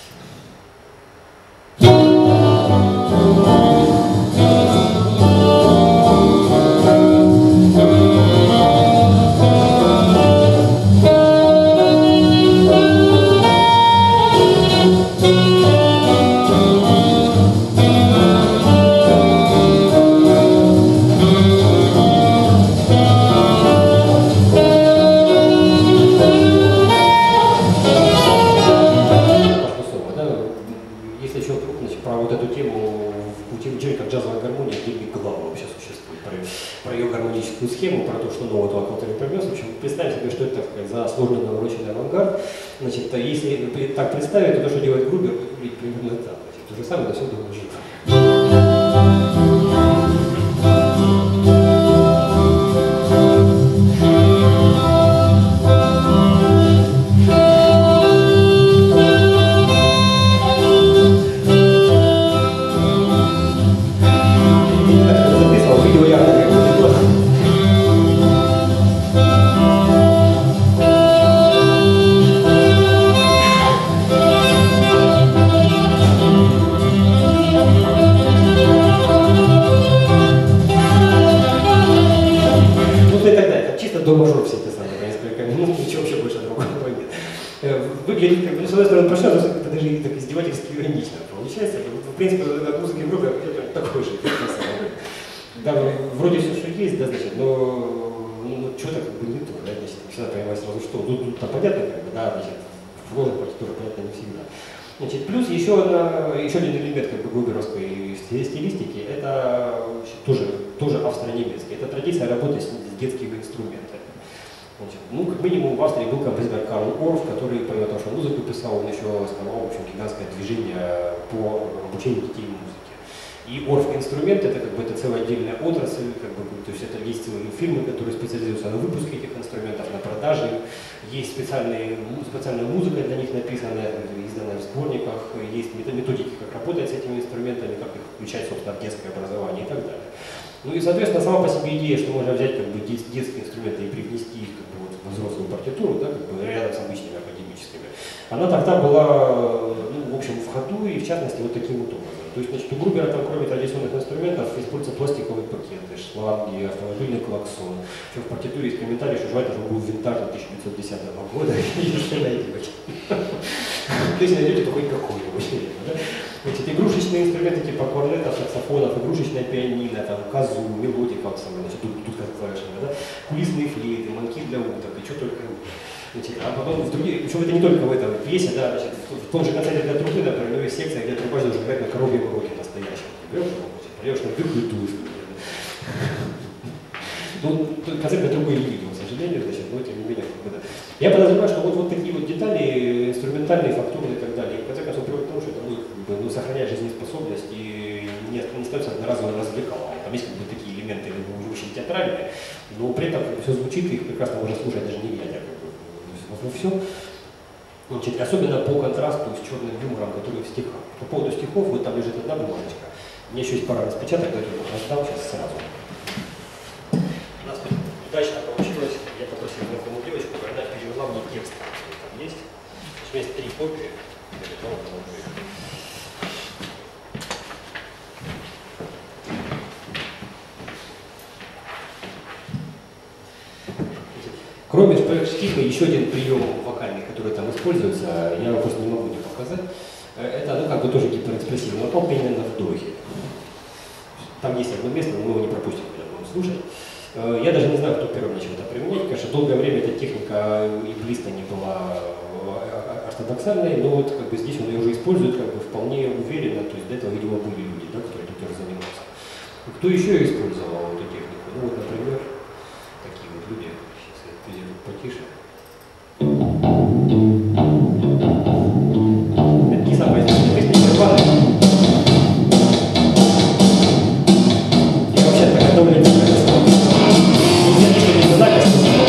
Схему про то, что нового этого Колтрейн привез. В общем, представьте себе, что это, так сказать, за сложный навороченный авангард. Значит, если так представить, то, что делает Грубер, будет примерно так. Значит, то же самое, но все довольно живо. До-мажор все те самые, несколько минут, ничего вообще больше другого нет. Выглядит, как бы, с одной стороны, прошло, но это даже так издевательски иронично получается. В принципе, от музыки Грубера такой же. Да, вроде все, что есть, да, значит, но что-то как бы не то, да, значит, всегда понимать сразу, что. Тут-то понятно, как бы, да, значит, вложен партитура, понятно, не всегда. Значит, плюс еще один элемент как бы груберовской стилистики, это тоже австро-немецкий. Это традиция работы с детскими инструментами. Значит, ну, как минимум в Австрии был композитор Карл Орф, который, помимо того, что музыку писал, он еще основал, в общем, гигантское движение по обучению детей музыке. И Орф-инструмент это как бы это целая отдельная отрасль, как бы, то есть это есть целые фирмы, которые специализируются на выпуске этих инструментов, на продаже. Есть специальная музыка для них написанная, изданная в сборниках, есть методики, как работать с этими инструментами, как их включать, собственно, в детское образование и так далее. Ну и, соответственно, сама по себе идея, что можно взять как бы детские инструменты и привнести их как бы, вот, в взрослую партитуру, да, как бы, рядом с обычными академическими, она тогда была, ну, в общем, в ходу и, в частности, вот таким вот образом. То есть, значит, у Грубера там, кроме традиционных инструментов, используются пластиковые пакеты, шланги, автомобильный клаксон. Еще в партитуре есть комментарий, что жвать уже был винтажный 1910 года, и что найдете. То есть найдете только какой-нибудь. Значит, игрушечные инструменты типа корнетов, саксофонов, игрушечная пианино, там, казу, мелодика, значит, тут как клавишами, да? Кулисные флейты, манки для уток, и что только. Значит, а потом в другие, причем это не только в этой пьесе, да, значит, в том же концерте для трубы, например, у него есть секция, где трубач должен играть на коровьем уроке настоящем. Поешь на дырку и туешь. Ну, концерт для трубы не видел, к сожалению, значит, но тем не менее, да. Я подозреваю, что вот такие вот детали, инструментальные, фактурные и так далее, в конце концов приводит к тому, что это будет, ну, сохранять жизнеспособность и не становится одноразовым развлекалом. Там есть как бы такие элементы, очень театральные, но при этом все звучит, и их прекрасно можно слушать даже не глядя. Ну все. Значит, особенно по контрасту с черным юмором, который в стихах. По поводу стихов, вот там лежит одна бумажечка. У меня еще есть пара распечаток, которую я раздам сейчас сразу. У нас удачно получилось. Я попросил знакомую девочку, она перевела мне текст. Там есть. У меня есть 3 копии. Кроме стиха, еще один прием вокальный, который там используется, я его просто не могу не показать. Это, ну, как бы тоже гиперэкспрессивный вокал, пение на вдохе. Там есть одно место, но мы его не пропустим, когда будем слушать. Я даже не знаю, кто первым начал это применять. Конечно, долгое время эта техника и близко не была ортодоксальной, но вот как бы здесь он ее уже использует как бы вполне уверенно, то есть до этого, видимо, были люди, да, которые тут тоже занимаются. Кто еще использовал эту технику? Ну вот, например, такие вот люди. Потише. Это не самое известное песня Нирваны. И вообще так готовляется к этому. Нельзя ничего не знать,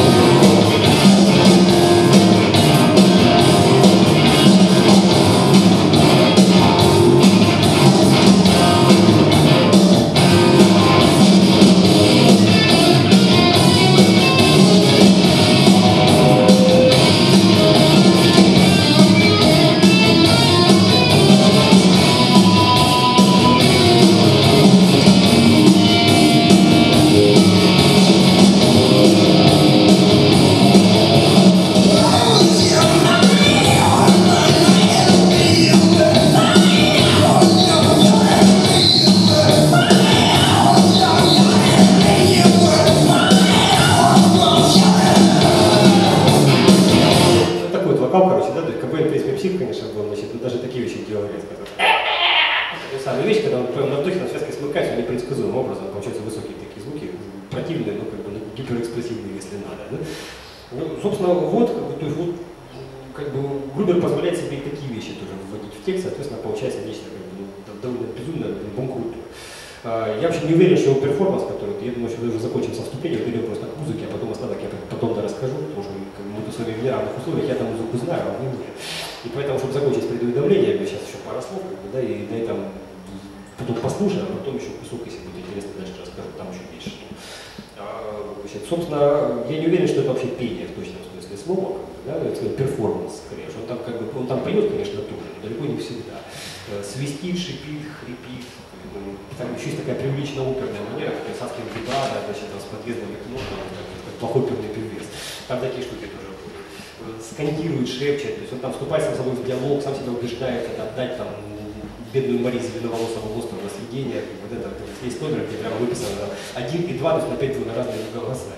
собственно, я не уверен, что это вообще пение в точном смысле слова, да, это перформанс, скорее. Он там, как бы, он там поет, конечно, тоже, но далеко не всегда. Свистит, шипит, хрипит. Там еще есть такая преувеличенно оперная манера, как писательский вибрато, значит, с подъездными кнопками, как плохой оперный певец. Там такие штуки тоже скандирует, шепчет, то есть он там вступает сам с собой в диалог, сам себя убеждает, это отдать там бедную Марию Зеленоволосому Господу на съедение, вот это есть номер, где прямо выписано 1 и 2, то есть на 5 разные голоса.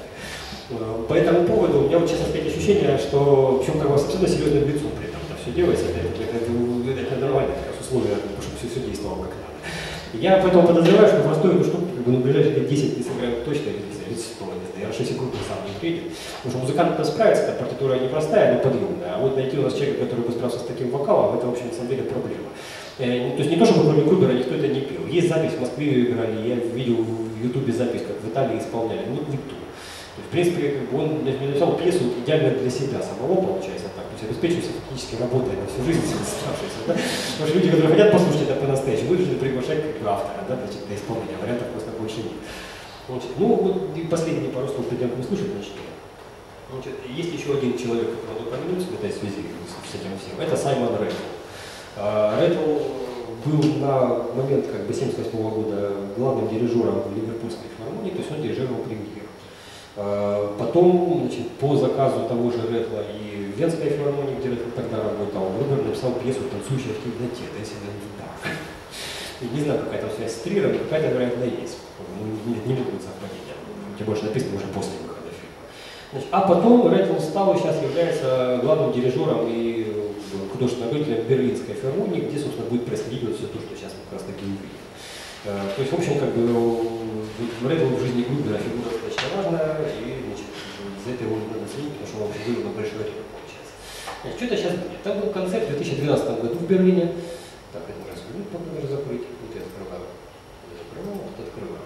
По этому поводу у меня вот, честно сказать, ощущение, что, причем как бы абсолютно серьезным лицом при этом это все делается, это нормально, как раз условия, чтобы все действовало как надо. Я поэтому подозреваю, что простую эту штуку как бы, на ближайшие лет 10 не сыграют точно, или 100, не знаю, хорошо, если группа сам не приедет. Потому что музыкант-то справится, эта партитура непростая, но подъемная. А вот найти у нас человека, который бы справился с таким вокалом, это, в общем, на самом деле проблема. То есть не то, чтобы кроме Грубера никто это не пел. Есть запись, в Москве ее играли, я видел в Ютубе запись, как в Италии исполняли, но никто. То есть, в принципе, он написал пьесу идеально для себя самого, получается так. То есть обеспечивается фактически работой на всю жизнь оставшейся. Да? Потому что люди, которые хотят послушать это по-настоящему, вынуждены приглашать как бы автора, да, значит, для исполнения, вариантов просто больше нет. Значит, ну, вот и последние пару слов перед тем, как мы слушать начнем. Значит, есть еще один человек, который надо упомянуть в этой связи с этим всем. Это Саймон Рэттл. Рэттл был на момент как бы 1978 года главным дирижером Ливерпульской филармонии, то есть он дирижировал премьер. Потом, значит, по заказу того же Рэттла и в Венской филармонии, где Рэттл тогда работал, Рубер написал пьесу «Танцующая в темноте», не знаю, какая там связь с Триром, какая-то, вероятно, есть. Не могут быть совпадения. Тем больше написано уже после выхода фильма. Значит, а потом Рэттл стал и сейчас является главным дирижером и художественным руководителем Берлинской филармонии, где, собственно, будет происходить вот все то, что сейчас мы как раз таки увидим. То есть, в общем, как бы Рэттл в жизни Грубера фигура достаточно важная, и, значит, за это его надо ценить, потому что он вообще вывел на большое время, получается. Значит, что это сейчас будет? Там был концерт в 2012 году в Берлине. Так, это раз минут, потом даже закрыть. Вот я открываю. Вот открываю.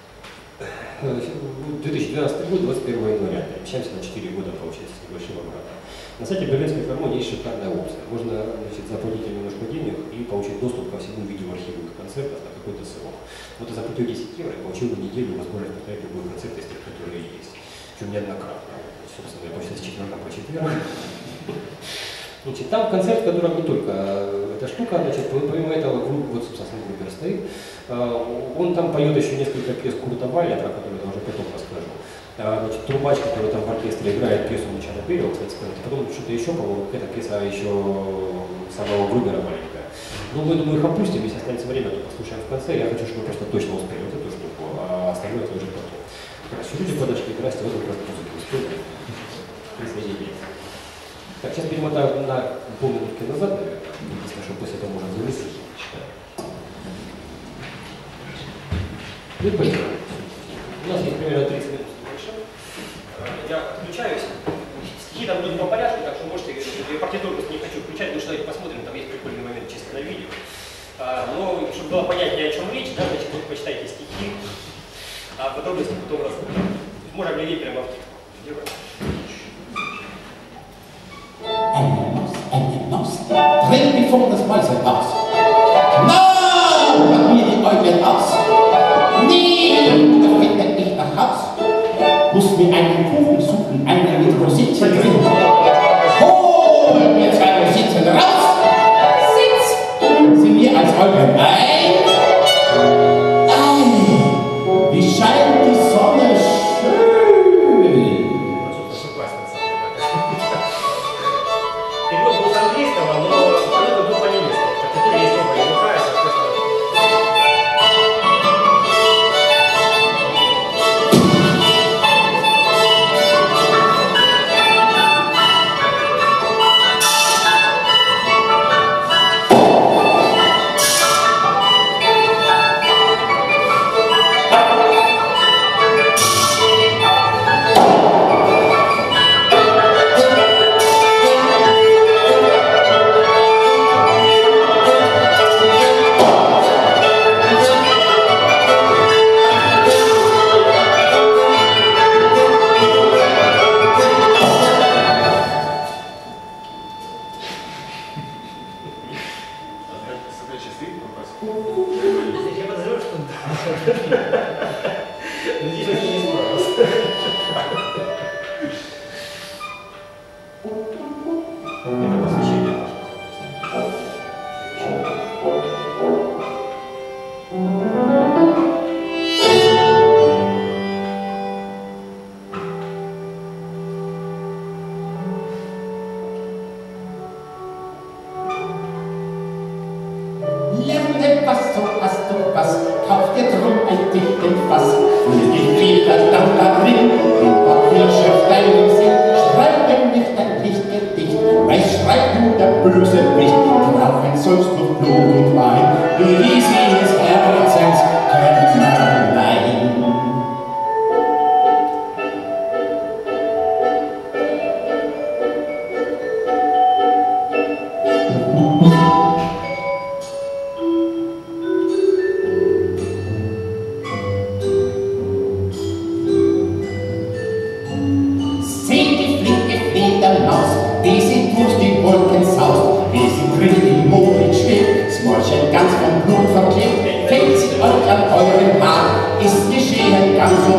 2012 год, 21 января. Перемещаемся на 4 года, получается, с небольшим обратно. На сайте Берлинской филармонии есть шикарная опция. Можно, значит, заплатить немножко денег и получить доступ ко всему видеоархиву концертов на какой-то срок. Вот я заплатил 10 евро и получил в неделю возможность посмотреть любой концерт из тех, которые есть. Причем неоднократно. Собственно, я почти с четверга по четверг. Значит, там концерт, в котором не только эта штука, значит, помимо этого, вот, собственно, Грубер стоит, он там поет еще несколько пьес Курта Вайля, про которые я уже потом расскажу. Значит, трубач, который там в оркестре играет пьесу Мичана Берио, кстати, потом что-то еще, по-моему, эта пьеса еще самого Грубера маленькая. Ну, мы, думаю, их опустим, если останется время, то послушаем в конце. Я хочу, чтобы вы просто точно успели вот эту штуку, а остальное это уже потом. Хорошо, люди подошли, здрасте, вот он просто музыку успели. Присоединяйтесь. Так, сейчас перемотаю на полминутки назад, наверное, если что, после этого можно завести. Ну и поехали. У нас есть примерно 30 минут больше. Я отключаюсь. Стихи там будут по порядку, так что можете, я партитуру не хочу включать, потому что давайте посмотрим, там есть прикольный момент чисто на видео. Но, чтобы было понятнее, о чем речь, да, значит, вот почитайте стихи, а подробности потом расскажу. Можно глядеть прямо в текст. Drin bevor das Mäusehaus. Na, mach mir die Äuglein aus. Nie finde ich nach Haus. Muss mir einen Kuchen suchen, einen mit Rosinen drin. Hol mir 2 Rosinen raus. Sitz sie mir als Äuglein ein. Ei, wie scheint die Sonne schön. Перевод был с английского, но это был по-немецки. Теперь есть новая языка, соответственно. Я подозреваю, что да. Надеюсь, он не справился. Это посвящение наше. Was, kauft ihr drum ein dicken Fass, und die Feder dann darin, in Papierschrift deinen Sinn, schreiben nicht ein Lichtgedicht, weil schreibt nur der Bösewicht, brauchen sollst du Blut und Wein, wie sie des Herzens Kämmerlein. Wie sie durch die Wolken saust, wie sie drin im Mond schwebt, Smorchen ganz vom Blut verklebt, fällt sie euch an euren Haar, ist geschehen ganz so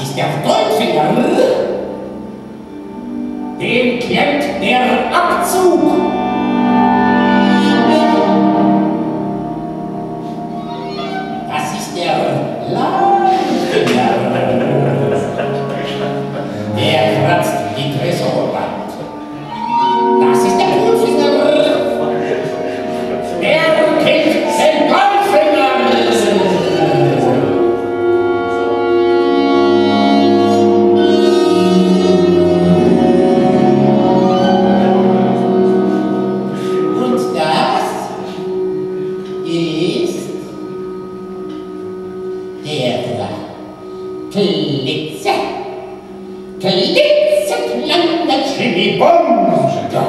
ist der Goldfinger. Dem klemmt der Abzug. Das ist der Langfinger. Der kratzt die Tresorwand. Das ist der Kugelfinger. Der killt den Goldfinger. Und das ist der klitzekleine Chili-Bumster.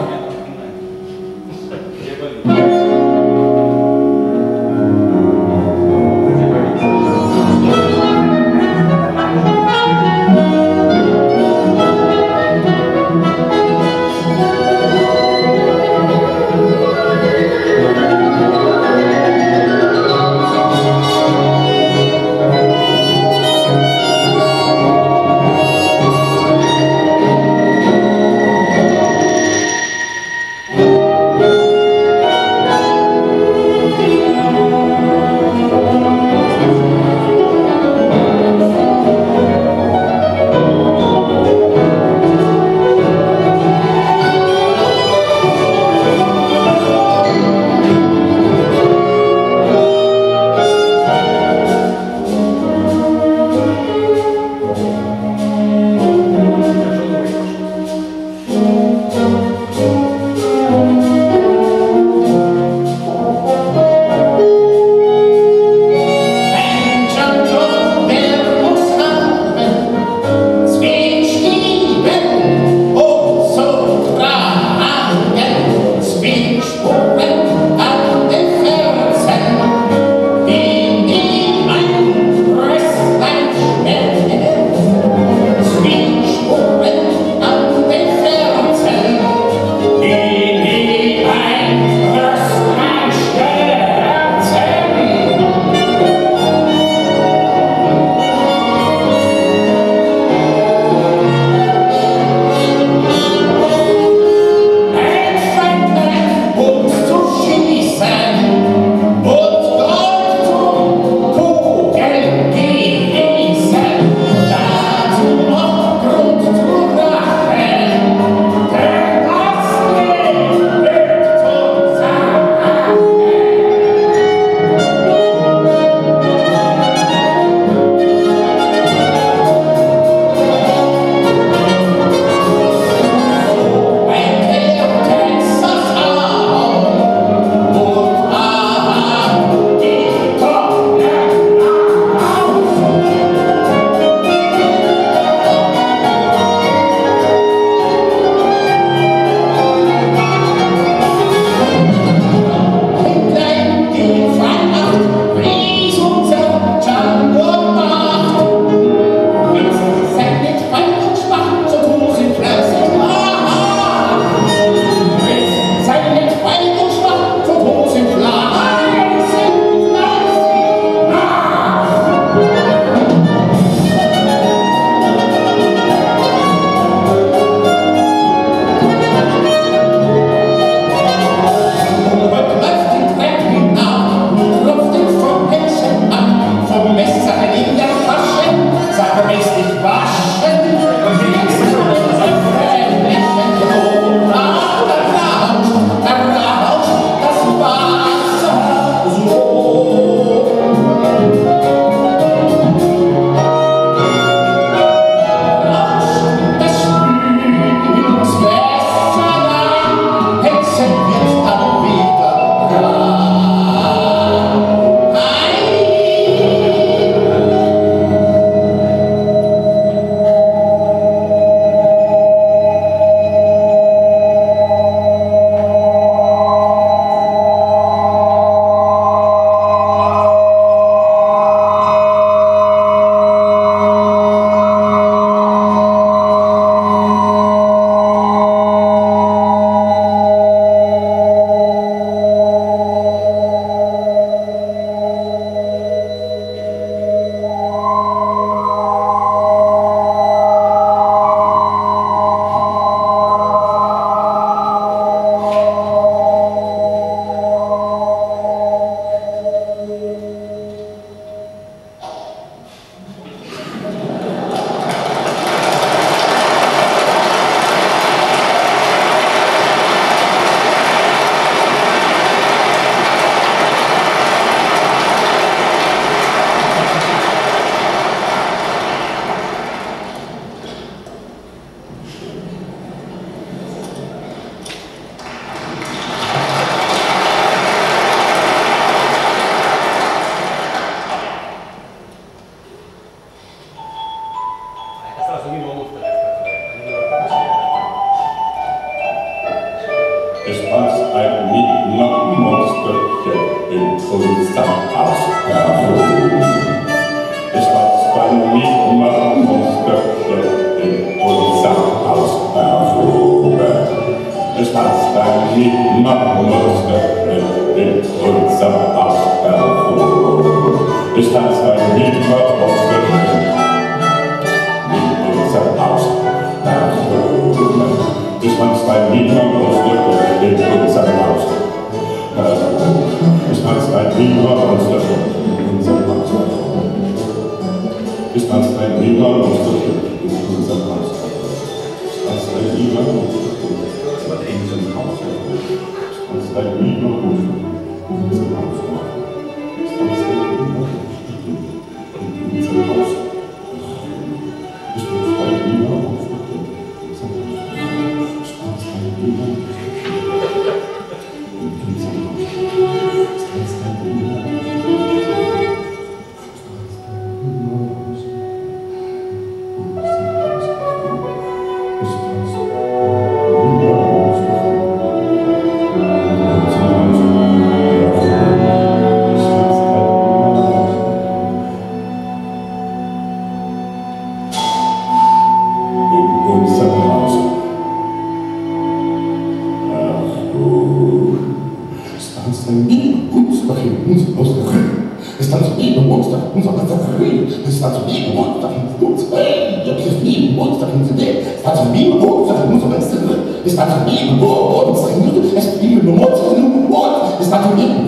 Monster, unser Batterie, das war zu lieben Monster, hey, das ist lieben Monster, das war zu lieben Monster, unser Beste, das war zu lieben Monster, das ist lieben Monster, das war zu lieben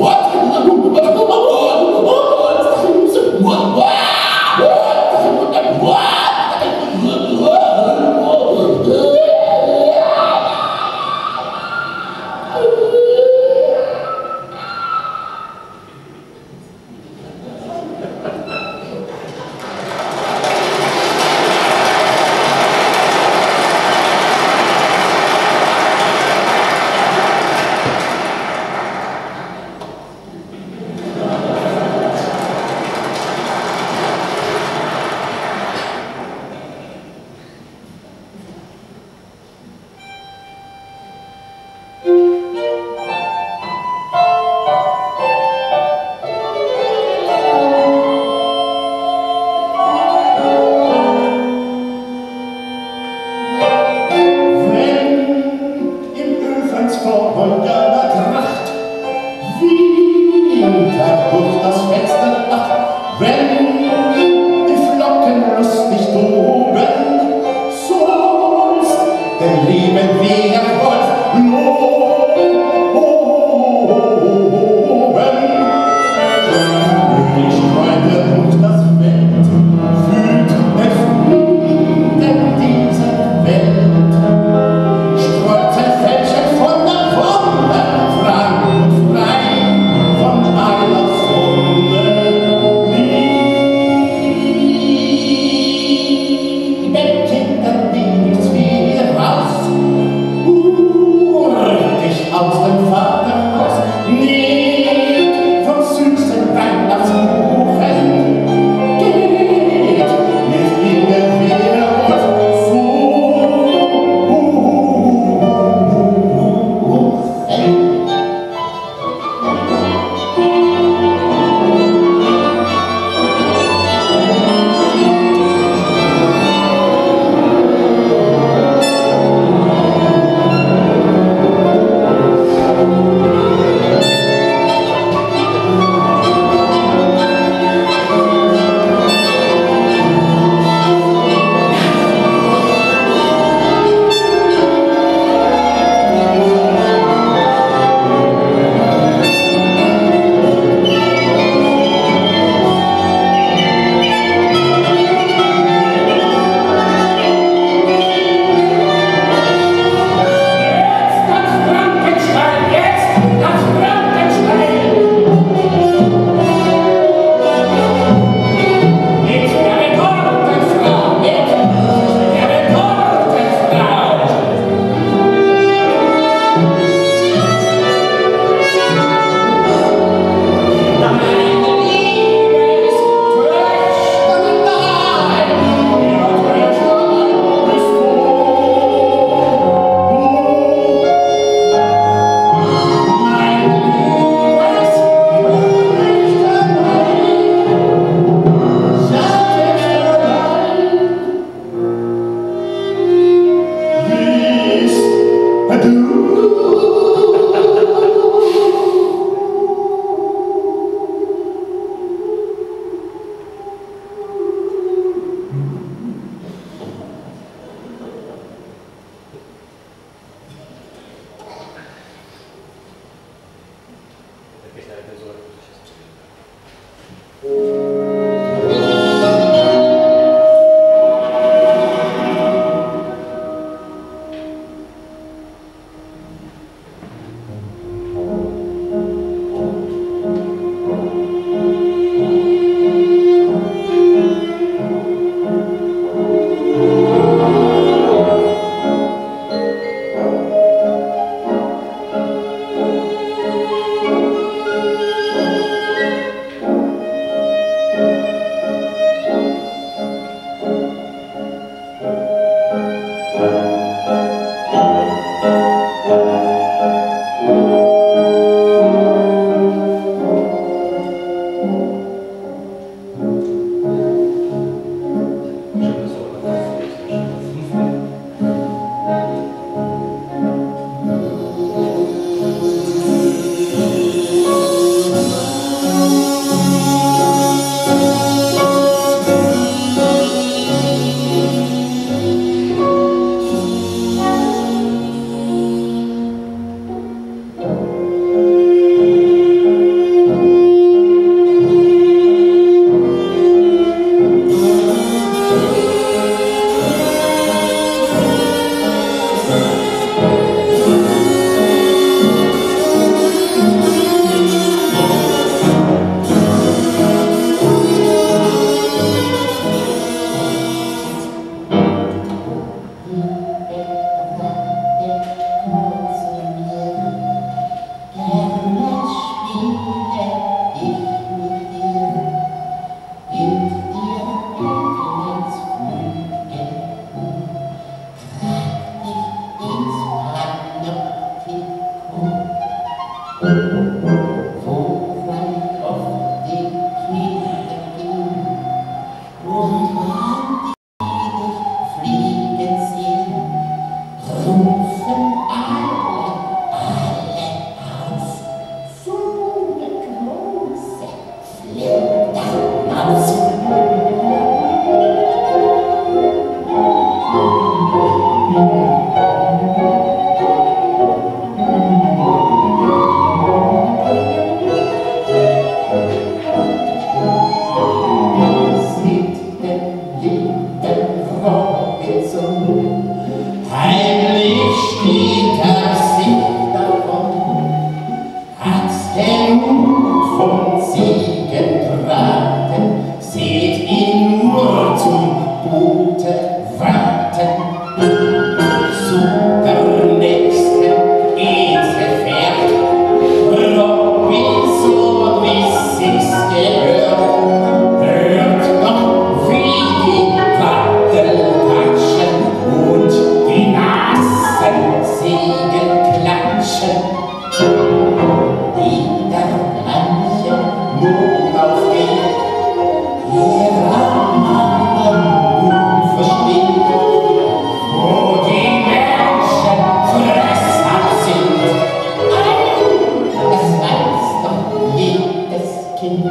aufgeht, jeder anderen gut versteht, wo die Menschen Fresser sind. Das weiß doch jedes Kind.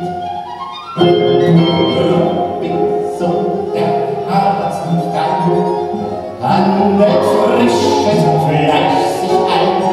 So der Harzenstein handelt frisches Fleisch sich ein.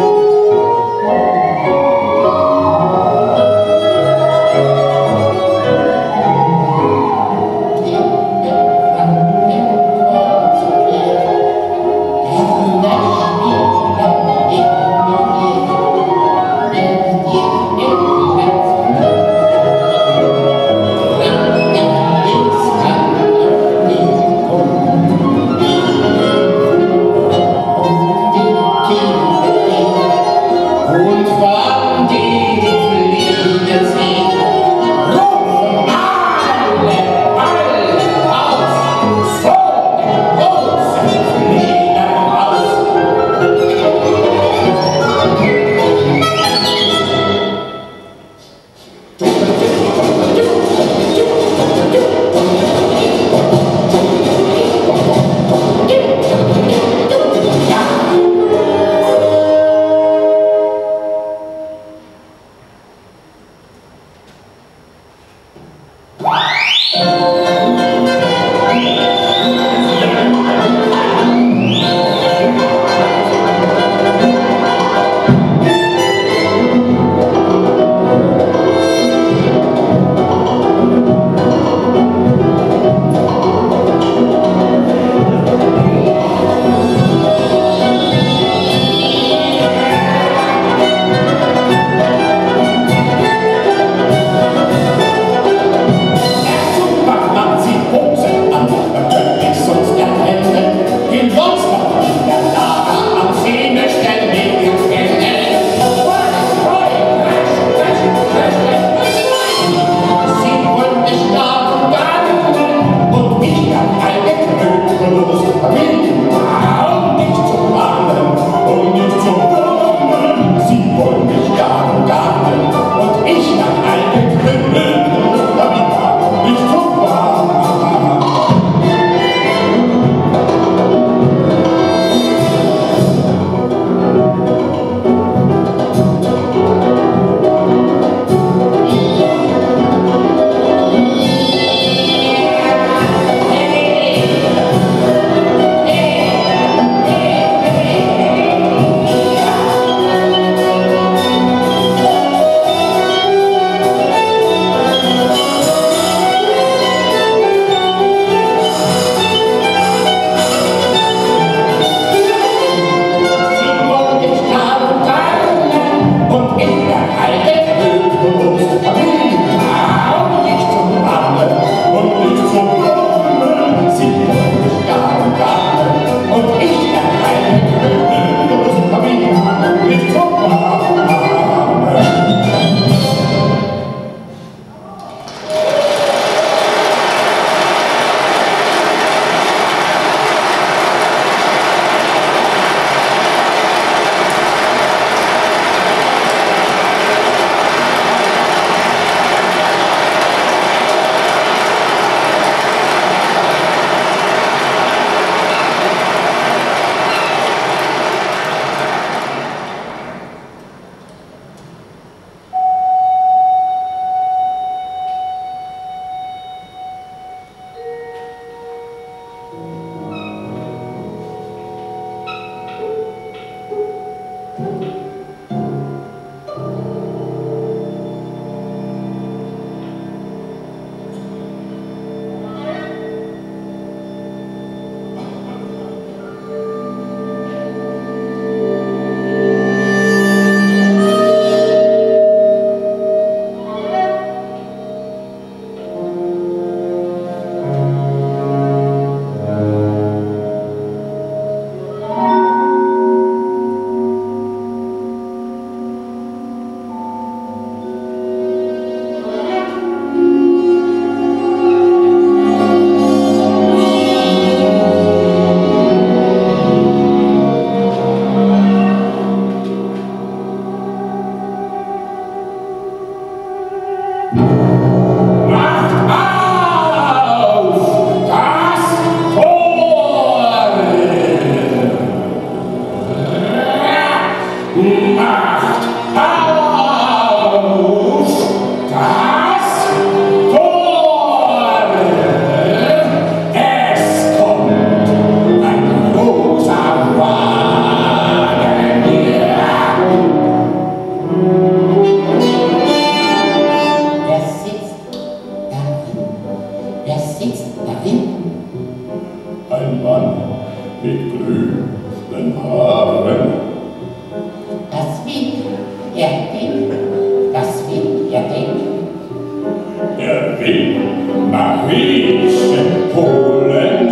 Mann mit grünen Haaren. Das will er denn? Das will er denn? Er will Mariechen holen.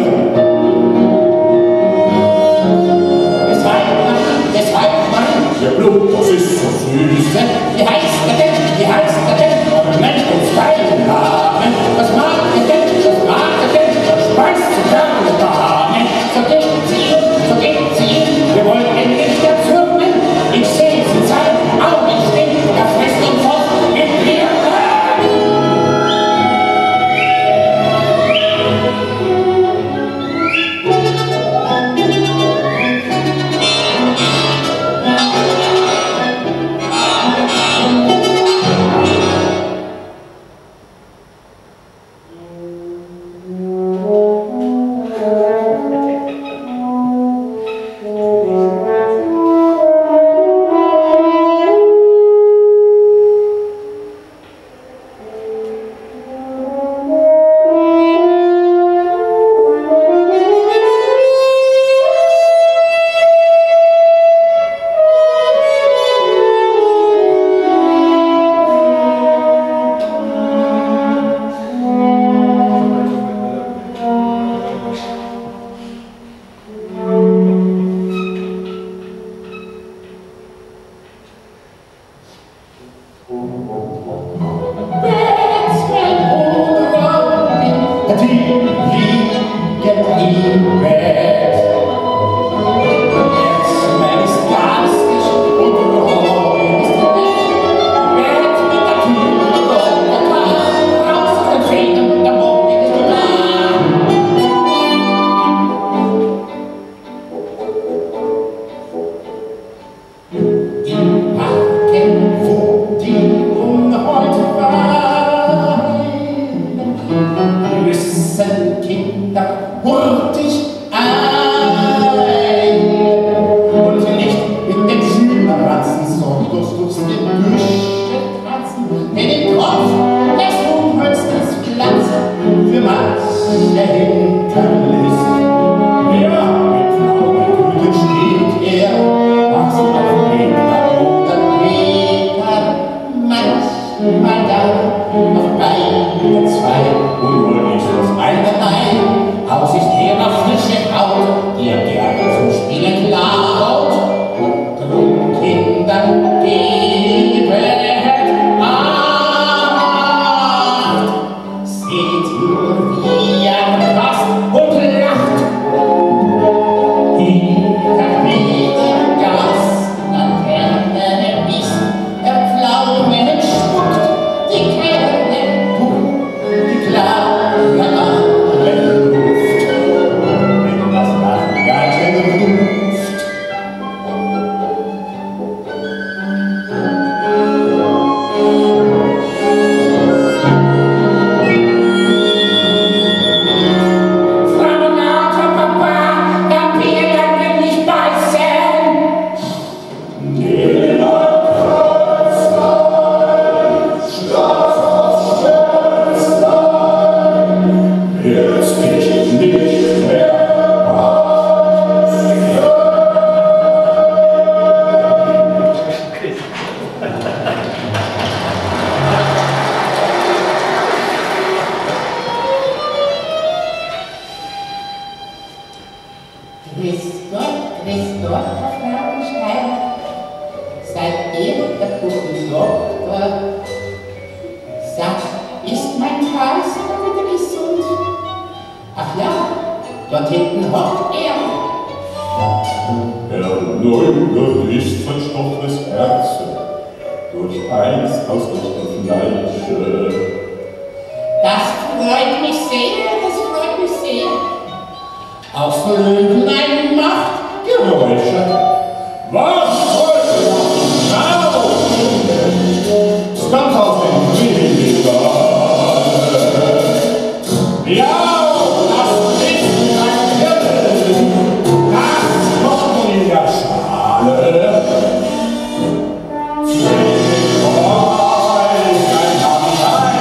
Weshalb, Mann? Der Blut, das ist so süß. Wie heißt er denn? Wie heißt er denn? Möchte uns teilhaben. Was mag er denn? Was mag er denn? Was speist zu gerne Bahnen? So geben Sie ihn. Wir wollen ihn nicht erzürnen. Ich sehe es in seinen Augen stehen. Er frisst uns fort mit mir.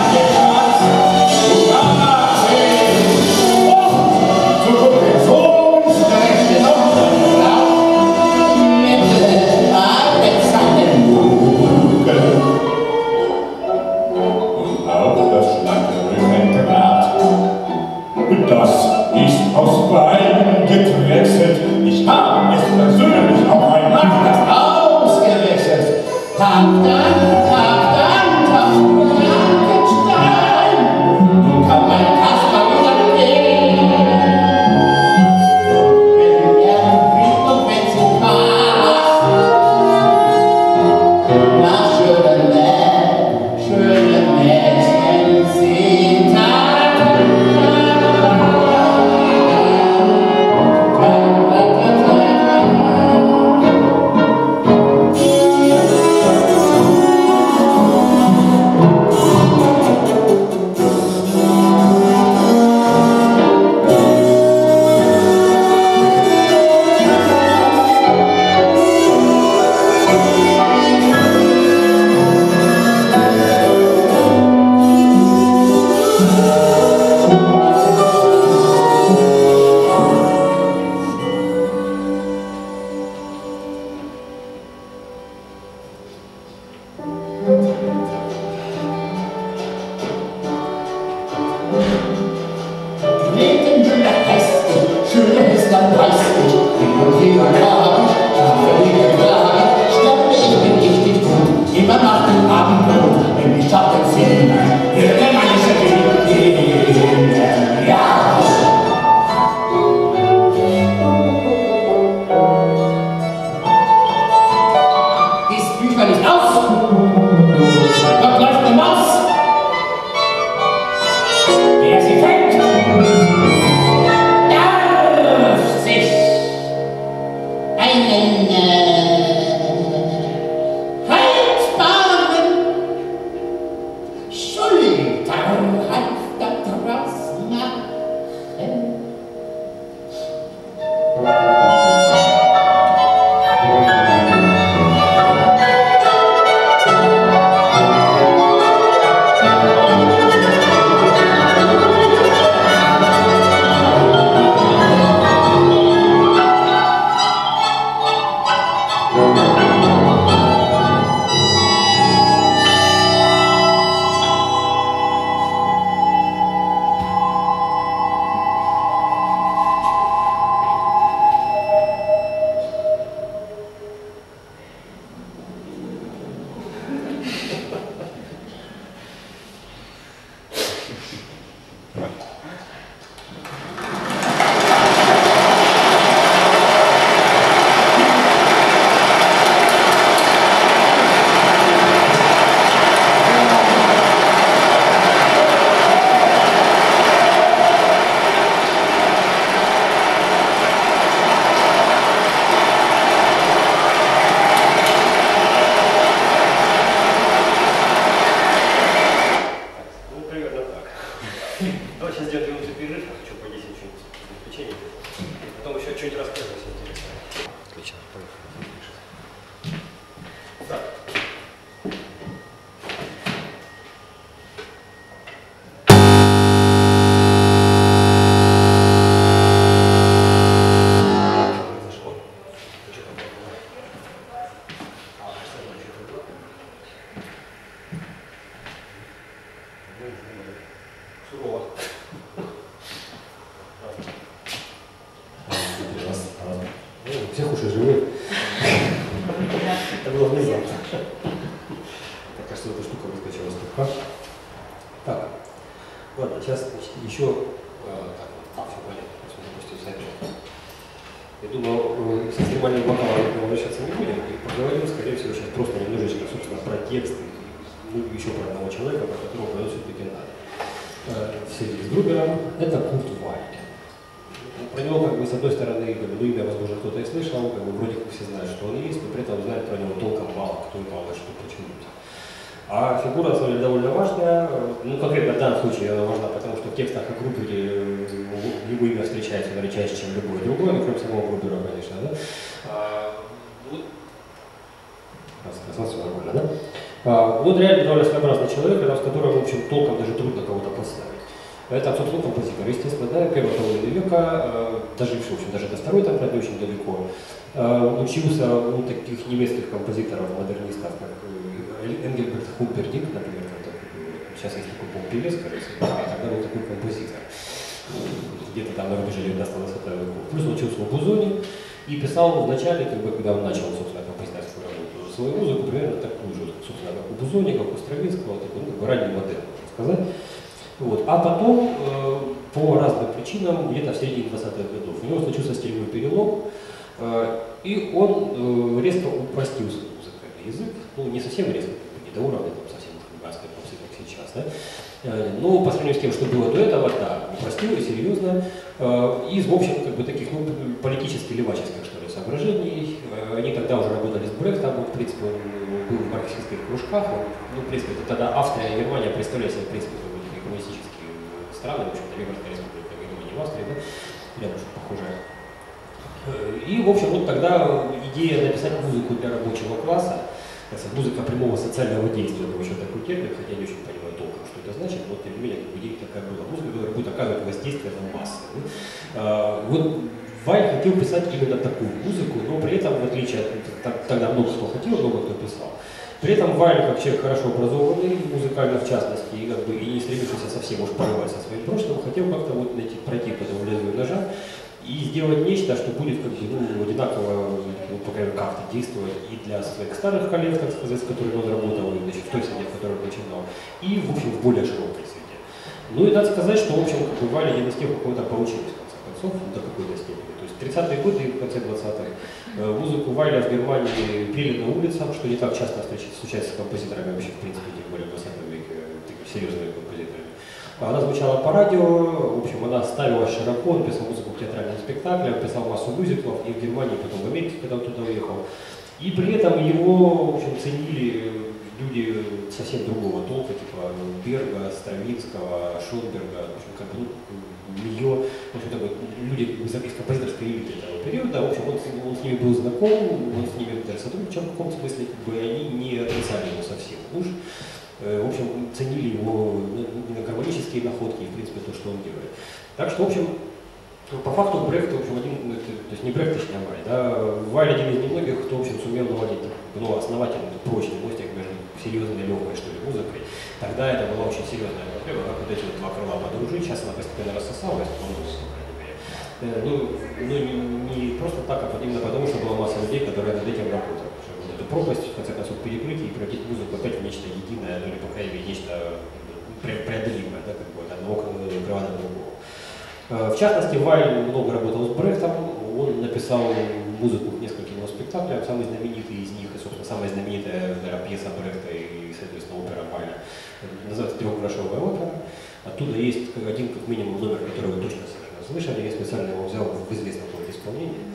So Das ist aus beiden gedrechselt. Ich habe es persönlich auch einmal das ausgerechnet. Tag dann, Frankenstein. Nun kann mein Kasper wieder gehen. Wenn er fliegt und wenn sie passt, nach schönen Mädchen sind immer nach dem Abendbrot, wenn die Schatten ziehen, höre meine Schöpfe ja! Ist Bücher nicht aus? Dort läuft eine Maus! Wer sie fängt, darf sich einen Всех уши живые. Это было внезапно. Так, кажется, эта штука выскочила с трубка. Так, ладно, сейчас еще так, все понятно. Я думал, с экстремальным вокалом возвращаться не будем. И поговорим, скорее всего, сейчас просто немножечко, собственно, про текст. Ну, еще про одного человека, про которого пойдет все-таки надо. В связи с Грубером это Курт Вайт. Про него, как бы, с одной стороны, как бы, имя, возможно, кто-то и слышал, как бы, вроде как все знают, что он есть, но при этом знают про него толком мало, кто и мало что, почему-то. А фигура, на самом деле, довольно важная, ну, конкретно в данном случае она важна, потому что в текстах о Грубере его имя встречается, наверное, чаще, чем любое другое, ну, кроме самого Грубера, конечно, да? Рассказался нормально, да? Вот реально довольно своеобразный человек, с которым, в общем, толком даже трудно кого-то поставить. Это, собственно, композитор, естественно, да, первого половины века, доживший, в общем, даже до второй, там, правда, очень далеко. Учился у таких немецких композиторов, модернистов, как Энгельберт Хумпердик, например, сейчас есть такой поп-певец, кажется, а тогда был такой композитор. там на рубеже 19-20 веков. Плюс он учился в Бузоне и писал вначале, как бы, когда он начал, собственно, композиторскую работу, свою музыку примерно такую же, собственно, как у Бузони, как у Стравинского, такой, ну, как бы ранний модерн, можно сказать. Вот. А потом, по разным причинам, где-то в середине 20-х годов, у него случился стилевой перелом, и он резко упростил свой музыкальный язык, ну, не совсем резко, не до уровня там, совсем хулиганской попсы, как сейчас, да? Но по сравнению с тем, что было до этого, да, упростил и серьезно, из, в общем, как бы таких, ну, политически-леваческих, что ли, соображений. Они тогда уже работали с Брехтом, в принципе, он был в марксистских кружках, он, ну, в принципе, тогда Австрия и Германия представляли себе, в принципе, такие коммунистические страны, в общем-то, Веймарская республика, Германия в Австрии, да, рядом что похожее. И, в общем, вот тогда идея написать музыку для рабочего класса, музыка прямого социального действия, это еще такой термин, хотя я не очень понимаю толком, что это значит, но тем не менее, идея такая была. Музыка, которая будет оказывать воздействие на массы. Вот Вайль хотел писать именно такую музыку, но при этом, в отличие от тогда много кто хотел, много кто писал, при этом Вайль, как человек хорошо образованный, музыкально в частности, и, как бы, и не стремившийся совсем уж порывать со своим прошлым, хотел как-то вот найти, пройти по этому лезвию ножа и сделать нечто, что будет как бы, ну, одинаково, ну, по крайней мере, как-то действовать и для своих старых коллег, так сказать, с которыми он работал, и, значит, в той среде, в которой он начинал, и, в общем, в более широкой среде. Ну и надо сказать, что, в общем, как бы Валя один из тех, у кого-то получилось, в конце концов, до какой-то степени. То есть 30-е годы и в конце 20-х музыку Вайля в Германии пели на улицах, что не так часто случается с композиторами вообще, в принципе, тем более в 20 веке, серьезными композиторами. Она звучала по радио, в общем, она ставилась широко, он писал музыку к театральным спектаклям, писал массу мюзиклов и в Германии, потом в Америке, когда он туда уехал. И при этом его, в общем, ценили люди совсем другого толка, типа Берга, Стравинского, Шонберга, в общем, как бы, ее, в общем, такой, люди из композиторской элиты этого периода, в общем, он с ними был знаком, он с ними даже сотрудничал в каком-то смысле, как бы они не отрицали его совсем уж. В общем, ценили его гармонические находки и, в принципе, то, что он делает. Так что, в общем, по факту Брехт, в общем, один, то есть не Брехт, точнее, Вайль, да, Вайль один из немногих, кто, в общем, сумел наладить, ну, основательный, прочный мостик между серьезной и легкой, что ли, музыкой. Тогда это была очень серьезная проблема, как вот эти вот два крыла подружить, сейчас она постепенно рассосалась, по-моему, по крайней мере. Ну, не просто так, а именно потому, что была масса людей, которые над этим работали. Эту пропасть, в конце концов, перекрыть и превратить музыку опять в нечто единое, ну или, по крайней мере, нечто преодолимое, да, как бы, от одного крыла до другого. В частности, Вайль много работал с Брехтом, он написал музыку к нескольким его спектаклям, самый знаменитый из них, и, собственно, самая знаменитая, наверное, пьеса Брехта и, соответственно, опера Вайля, называется «Трехгрошовая опера». Оттуда есть один, как минимум, номер, который вы точно совершенно слышали, я специально его взял в известном ходе исполнения.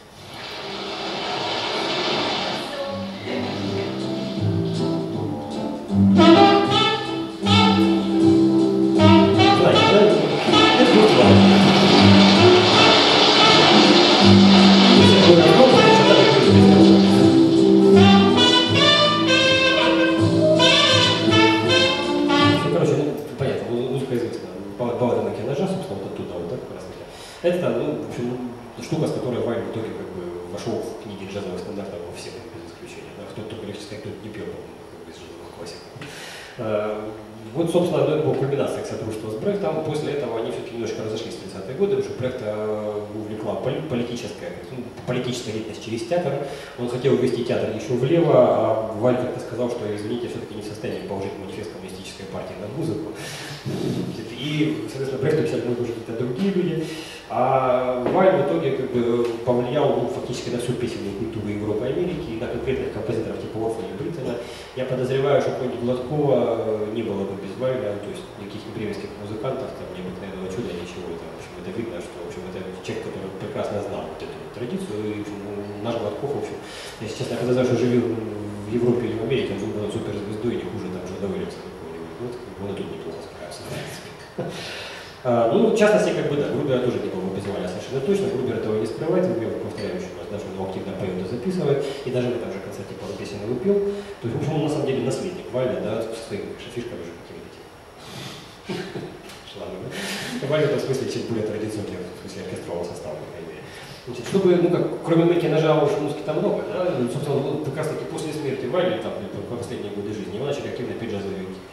Это, ну, в общем, штука, с которой Вайль в итоге как бы вошел в книги джазовых стандартов во всех, без исключения. Да? Кто-то только легче сказать, кто-то не пел, по-моему, без джазовых классиков. Вот, собственно, это была кульминация их сотрудничества с Брехтом. После этого они все-таки немножко разошлись в 30-е годы, потому что Брехта увлекла политическая деятельность через театр. Он хотел ввести театр еще влево, а Вайль как-то сказал, что, извините, все-таки не в состоянии положить манифест коммунистической партии на музыку. И, соответственно, Брехту писали могут уже какие-то другие люди. А Вайль в итоге как бы повлиял, ну, фактически на всю песенную культуру Европы и Америки, и на конкретных композиторов типа Орфа и Бриттона. Я подозреваю, что какого-нибудь Гладкова не было бы без Вайля, то есть никаких бременских музыкантов, там, необыкновенного чуда, ничего. Это, в общем, это видно, что, в общем, это человек, который прекрасно знал вот эту традицию, и, в общем, наш Гладков, в общем, если честно, я подозреваю, что живет в Европе или в Америке, он был суперзвездой, не хуже там Жадовыревца какого-нибудь, вот, он и тут неплохо справился, в принципе. Ну, в частности, как бы, да, Грубера тоже не было без Вайля совершенно точно, Грубер этого не скрывает, Грубер, повторяю еще раз, даже он активно поет и записывает, и даже в этом же концерте пару песен его пел, то есть, в общем, он на самом деле наследник Вайля, да, со своими фишками уже какими-то шлангами. Вайль в этом смысле чуть более традиционный, в смысле оркестрового состава, по крайней мере. Значит, чтобы, ну как, кроме Мэки ножа, уж музыки там много, да, собственно, как раз таки после смерти Вайля, там, по последние годы жизни, его начали активно петь джазовики.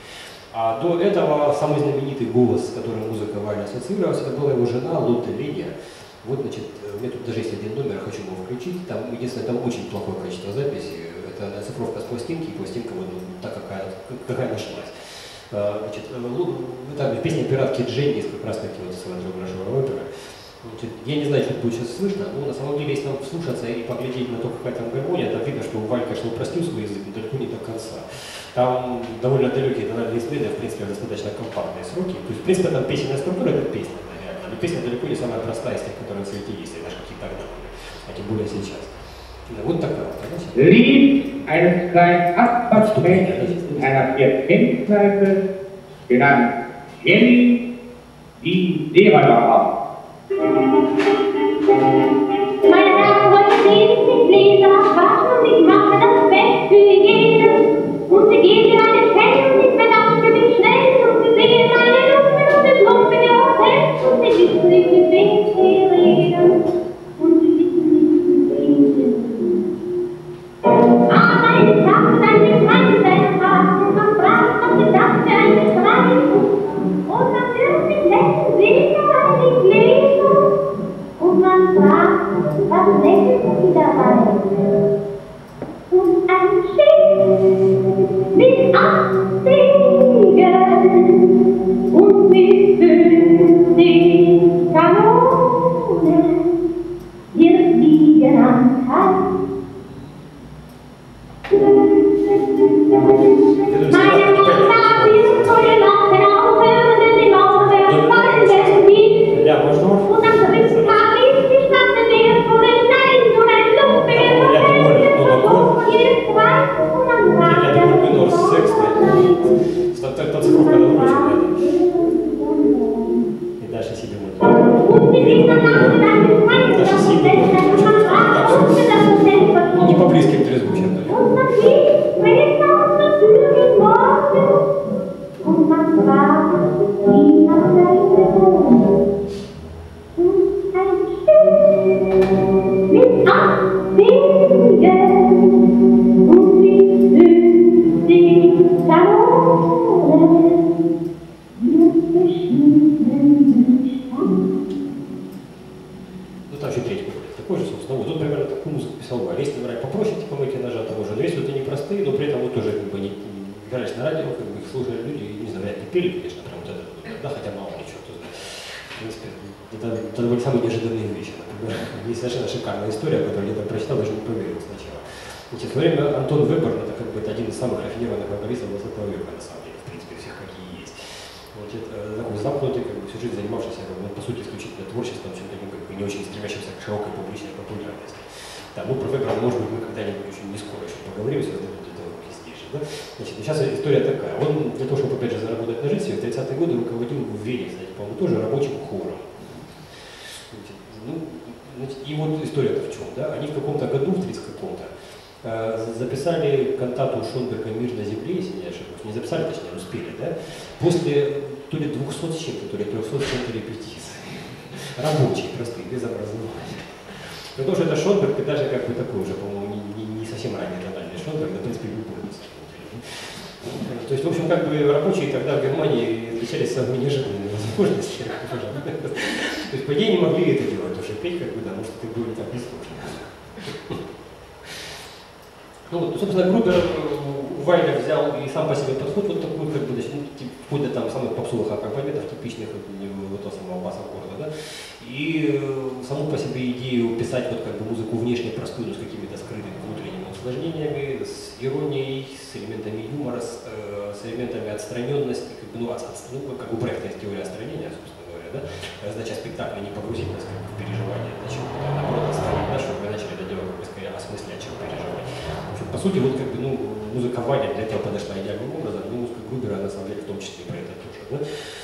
А до этого самый знаменитый голос, с которым музыка Вайля ассоциировалась, это была его жена Лотта Лидия. Вот, значит, у меня тут даже есть один номер, хочу его включить. Там, единственное, там очень плохое качество записи. Это оцифровка с пластинки, и пластинка вот так, какая нашлась. Значит, там песня «Пиратки Дженни» как раз таки вот своего Грошевой оперы. Я не знаю, что будет сейчас слышно, но на самом деле, если там вслушаться и поглядеть на то, какая там гармония, там видно, что Валь, конечно, упростил свой язык, но далеко не до конца. Там довольно далекие тональные смены, в принципе, достаточно компактные сроки. То есть, в принципе, там песенная структура — это песня, наверное. Но песня далеко не самая простая из тех, которые в свете есть, и даже какие-то тогда были, а тем более сейчас. Вот такая вот, конечно. Lied eines kleinen Abfahrtsmädchens einer Vierzehntkneipe, genannt Jenny, die Lehrer war. Meine Herren, heute sehen Sie mich lesen, was waschen und ich mache das Bett für jeden. Und Sie gehen in eine Feld und ich bedachte mich schnell und Sie sehen meine Lungen und es lumpen ihr Hotel und Sie wissen nicht, mit wem Sie reden. Und Sie wissen nicht, mit wem Sie reden. Aber ich dachte, ein Geschrei seiner Haaren und man brach, was ich dachte, ein Geschrei. Und natürlich lächeln Sie, weil ich lese. Und man fragt, was lächeln Sie dabei? Und ein Schiff mit 8 Segeln und mit 50 Kanonen, wir fliegen am Tag. Meine Mutter hat dieses neue Land heraufhören, denn die Mauer werden fallen, wie. Und am dritten Tag ist die Stadt in der vor den Stein und ein lumpiges Hotel, und jedes zweite und am Tag der Оцифровка на очень, и дальше себе вот. Дальше себе не по близким трезвучам. Und man fragt, wie nach der Wohnung. Und ein Schiff mit 8 Segeln und mit 50 Kanonen, wir verschieden die Stadt. Ну там еще третий куплет. Такой же, собственно, вот тут примерно такую музыку писал Валь. Если брать попроще, типа «Мойте ножа» того же, но вещи вот они простые, но при этом вот тоже как бы не играешь на радио, как бы их слушали люди, и не знаю, вряд ли пели, конечно, прям вот это, да, хотя мало ли что, кто знает. В принципе, это были самые неожиданные вещи. Например, есть совершенно шикарная история, которую я там прочитал, даже не поверил сначала. Значит, в свое время Антон Вебер, это как бы это один из самых рафинированных вокалистов 20 века, на самом деле, в принципе, всех какие есть. Значит, такой замкнутый, как бы, всю жизнь занимавшийся, как бы, по сути, исключительно творчеством, чем таким, как бы, не очень стремящимся к широкой публичной популярности. Да, ну, про Вебера, может быть, мы когда-нибудь очень не скоро еще поговорим, если это будет престижно. Да? Значит, сейчас история такая. Он для того, чтобы, опять же, заработать на жизнь, в 30-е годы руководил в Вене, кстати, по-моему, тоже рабочим хором. Значит, и вот история-то в чем, да? Они в каком-то году, в 30 каком-то, записали кантату Шонберга «Мир на земле», если не ошибаюсь. Не записали, точнее, успели, да? После то ли 200 с чем-то, то ли 300 с чем-то репетиций. Рабочие, простые, без образования. Потому что это Шонберг, и даже как бы такой уже, по-моему, не совсем ранний тональный Шонберг, да, в принципе, любой. То есть, в общем, как бы рабочие тогда в Германии отличались самыми неожиданными возможностями. То есть, по идее, не могли это делать, тоже петь, как бы, да, может, это было не так несложно. Ну, вот, собственно, Грубер Вайля взял и сам по себе подход вот такой, как бы, вплоть до там самых попсовых аккомпанементов, типичных вот этого самого бас-аккорда, да, и саму по себе идею писать вот как бы музыку внешне простую, с какими-то скрытыми внутренними усложнениями, с иронией, с элементами юмора, с элементами отстраненности, как бы, ну, как бы проектная теория отстранения, собственно говоря, да, задача спектакля не погрузить нас как бы в переживания, значит, наоборот, отстранить нас, чтобы мы начали это дело как бы скорее осмыслять, чем переживать. По сути, вот как бы, ну, музыка Ваня для этого подошла идеальным образом, но музыка Грубера, на самом деле, в том числе про это тоже. Да?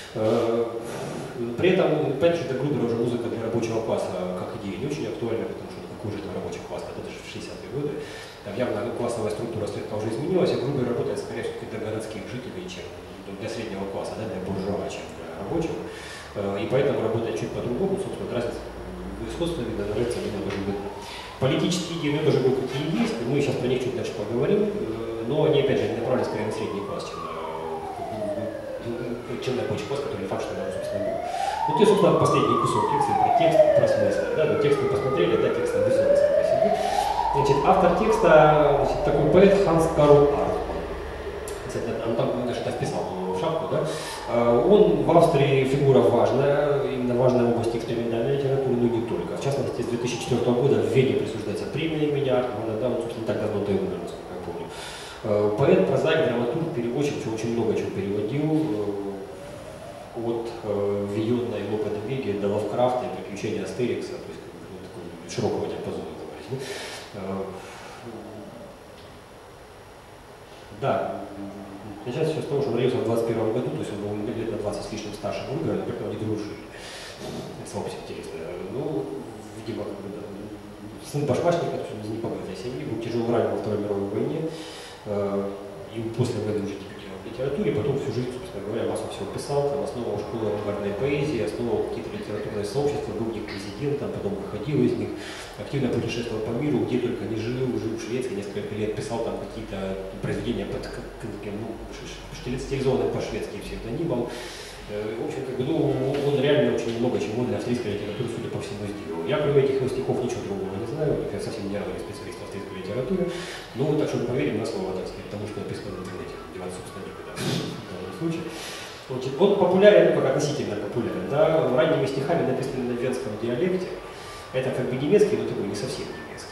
При этом, опять же, для Грубера уже музыка для рабочего класса как идея не очень актуальна, потому что какой же это рабочий класс, это же в 60-е годы. Там явно классовая структура слегка уже изменилась, и Грубер работает скорее для городских жителей, чем для среднего класса, да, для буржуа, чем для рабочих. И поэтому работает чуть по-другому, собственно, разница в искусстве, видно, нравится, видно, может быть. Политические идеи у него тоже были какие есть, мы сейчас про них чуть дальше поговорим, но они, опять же, направлены скорее на средний класс, чем на чем рабочий пост, который не факт, что он, собственно, был. Ну, те, собственно, последний кусок текста про текст, про смысл. Да? Ну, текст мы посмотрели, да, текст написан сам по себе. Значит, автор текста, значит, такой поэт Ханс Карл Артман. Он там даже это вписал в шапку, да. Он в Австрии фигура важная, именно важная в области экспериментальной литературы, но не только. В частности, с 2004 года в Вене присуждается премия имени Артмана, да, он, собственно, так давно-то и умер, насколько я помню. Поэт, прозаик, драматург, переводчик, очень много чего переводил. От Вийона и Лопе де Веги до Лавкрафта и приключения Астерикса, то есть ну, такой широкого диапазона говорить. Да, начать все с того, что он родился в 21 году, то есть он был лет на 20 с лишним старше Ольга, но при этом они дружили. Это само по себе интересно. Ну, видимо, как бы, да, сын башмачника, то есть из небогатой семьи, был тяжело ранен во Второй мировой войне, и после войны уже дебютировал в литературе, потом всю жизнь, собственно говоря, массу всего писал, там основывал школу авангардной поэзии, основывал какие-то литературные сообщества, был в них президентом, потом выходил из них, активно путешествовал по миру, где только не жил в Швеции, несколько лет писал там какие-то произведения под стилизованные по-шведски псевдонимом. В общем, как бы, ну, он реально очень много чего для австрийской литературы, судя по всему, сделал. Я, кроме этих его стихов, ничего другого не знаю, я совсем не равный специалист в австрийской литературе, но так что мы поверим на слово, так сказать, потому что написано в интернете, девать, собственно, никуда в данном случае. Значит, он популярен, ну, как относительно популярен, да, ранними стихами, написанными на венском диалекте. Это как бы немецкий, но такой не совсем немецкий.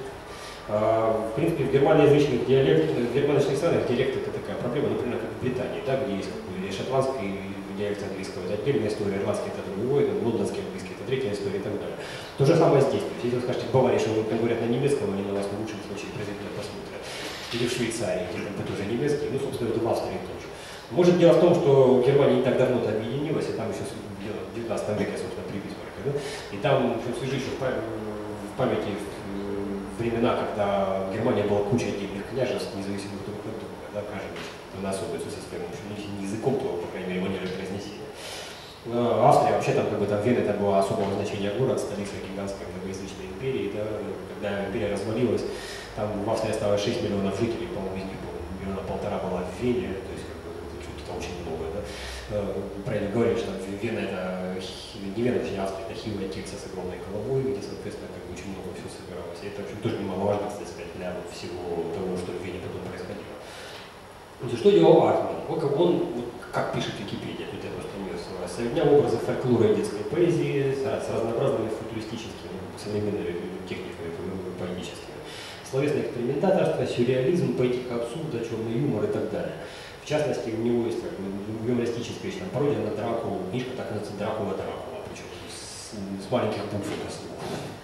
В принципе, в германоязычных диалектах, в германских странах диалект это такая проблема, например, как в Британии, да, где есть как бы шотландский диалект английского, это отдельная история, ирландский это другой, лондонский английский это третья история и так далее. То же самое здесь. То есть, если вы скажете в Баварии, что вы говорят на немецком, они на вас в лучшем случае произведенно посмотрят. Или в Швейцарии, где там тоже немецкий, ну, собственно, это в Австрии тоже. Может, дело в том, что Германия не так давно-то объединилась, и там еще в 19 веке, собственно, при Бисмарке, да? И там свежи еще в памяти времена, когда Германия была куча отдельных княжеств, независимых друг от друга, да, каждый на особенности со своим не языком, то, по крайней мере, манерой произнесения. Австрия, вообще там, как бы, там Вена, это было особого значения город, столица гигантской многоязычной империи, да, когда империя развалилась, там в Австрии осталось 6 миллионов жителей, по-моему, из них, миллиона полтора была в Вене, то есть, как бы, это очень много, да. Правильно говорили, что Вена это, не Вена, точнее, Австрия, это хилая тельца с огромной головой, где, соответственно, как бы, очень много всего собиралось. И это, в общем, тоже немаловажно, кстати сказать, для вот всего того, что в Вене потом происходило. Что делал Артман? Он, как пишет Википедия, тут я просто не ссылаюсь, соединял образы фольклора и детской поэзии с разнообразными футуристическими, современными техниками поэтическими. Словесное экспериментаторство, сюрреализм, поэтика абсурда, черный юмор и так далее. В частности, у него есть как бы юмористическая вещь, там, пародия на Дракулу, книжка так называется «Дракула, причем с маленьких букв на слух.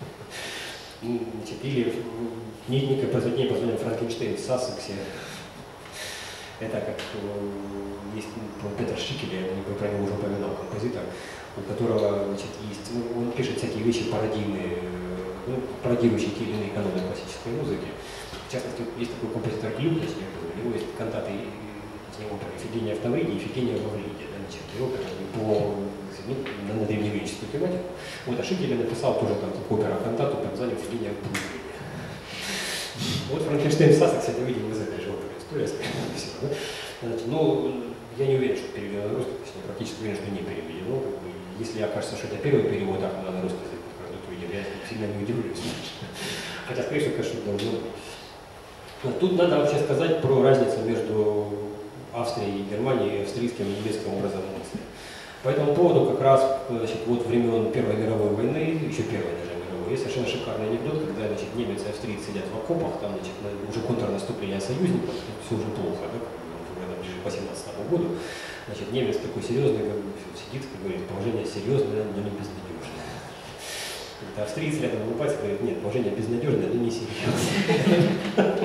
Или некое произведение под названием «Франкенштейн в Сассексе». Это как есть Петр Шикель, я про него уже упоминал, композитор, у которого, значит, есть, он пишет всякие вещи пародийные, ну, пародирующие те или иные каноны классической музыки. В частности, есть такой композитор Глюк, если я помню, у него есть кантаты Ифигения в Тавриде и Ифигения во Вриде, да, значит, его по на древнегреческую тематику. Вот, а Шикель написал тоже там опера-кантату под названием Ифигения в Тавриде. Вот Франкенштейн в Сассексе, это, видимо, из этой же оперы история, скорее всего, да? Значит, ну, я не уверен, что переведено на русский, точнее, практически уверен, что не переведено. Как бы, если окажется, что это первый перевод Артмана на русский язык, я сильно не удивлюсь. Хотя, скорее всего, конечно, должно быть. Но тут надо вообще сказать про разницу между Австрией и Германией и австрийским и немецким образом мысли. По этому поводу как раз, значит, вот времен Первой мировой войны, еще Первой даже мировой, есть совершенно шикарный анекдот, когда, значит, немец и австрийцы сидят в окопах, там, значит, уже контрнаступление союзников, все уже плохо, да, ближе по 17-му году. Значит, немец такой серьезный, как бы, сидит, как говорит, положение серьезное, но не безнадежное. Это австрийцы рядом улыбаются, говорят, нет, положение безнадежное, но не серьезное.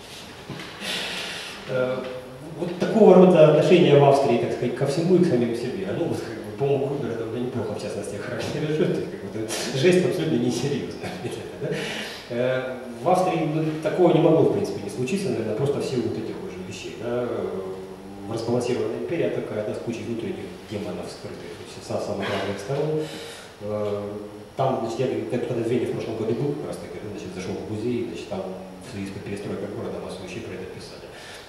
Вот такого рода отношение в Австрии, так сказать, ко всему и к самим себе, оно, как бы, по-моему, Грубер довольно неплохо, в частности, характеризует, жесть абсолютно несерьезная. Да? В Австрии такого не могло, в принципе, не случиться, наверное, просто в силу вот этих уже вещей. Да? Разбалансированная империя такая, да, с кучей внутренних демонов скрытых, со самых разных сторон. Там, значит, я когда в Вене в прошлом году был, как раз таки, значит, зашел в музей, значит, там в связи с перестройкой города массу вещей про это писали.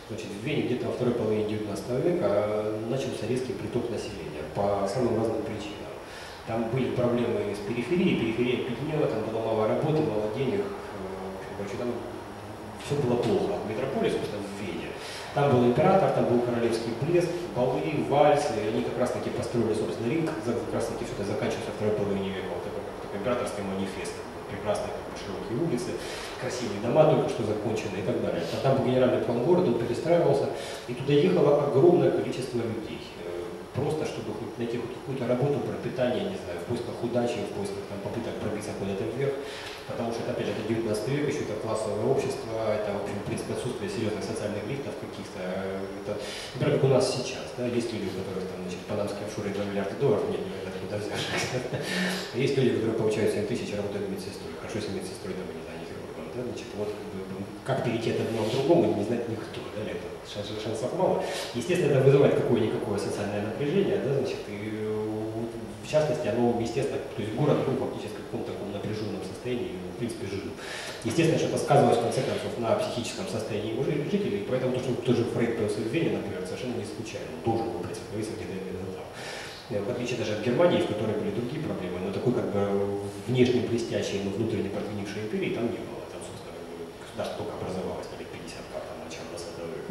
Значит, в Вене где-то во второй половине 19 века начался резкий приток населения по самым разным причинам. Там были проблемы с периферией, периферия пятнела, там было мало работы, мало денег, короче, там все было плохо. В метрополии, собственно, в Вене, там был император, там был королевский блеск, балы, вальсы, и они как раз таки построили, собственно, ринг, как раз таки все это заканчивается во второй половине века, вот такой императорский манифест, прекрасные широкие улицы, красивые дома только что закончены и так далее. А там был генеральный план города, он перестраивался, и туда ехало огромное количество людей. Просто чтобы найти хоть какую-то работу, пропитание, не знаю, в поисках удачи, в поисках там, попыток пробиться куда-то вверх. Потому что, опять же, это 19 век, еще это классовое общество, это, в общем, в принципе, отсутствие серьезных социальных лифтов каких-то. Это, например, как у нас сейчас, да, есть люди, у которых там, значит, панамские офшоры 2 миллиарда долларов, нет, откуда взять. Есть люди, которые получают 7 тысяч, работают медсестрой. Хорошо, если медсестрой, там, не знаю, не хирургом, да, значит, вот, как перейти от одного к другому, не знает никто, да, это шансов мало. Естественно, это вызывает какое-никакое социальное напряжение, да, значит, и в частности, оно, естественно, то есть город был фактически в каком-то таком напряженном состоянии, в принципе, жил. Естественно, что это сказывалось, в конце концов, на психическом состоянии его жителей, поэтому то, что тоже Фрейд появился в Вене, например, совершенно не случайно, он должен был появиться где-то именно там. В отличие даже от Германии, в которой были другие проблемы, но такой как бы внешне блестящей, но внутренне продвинувшей империи там не было. Там, собственно, государство только образовалось, лет 50 как там, начало 20 века.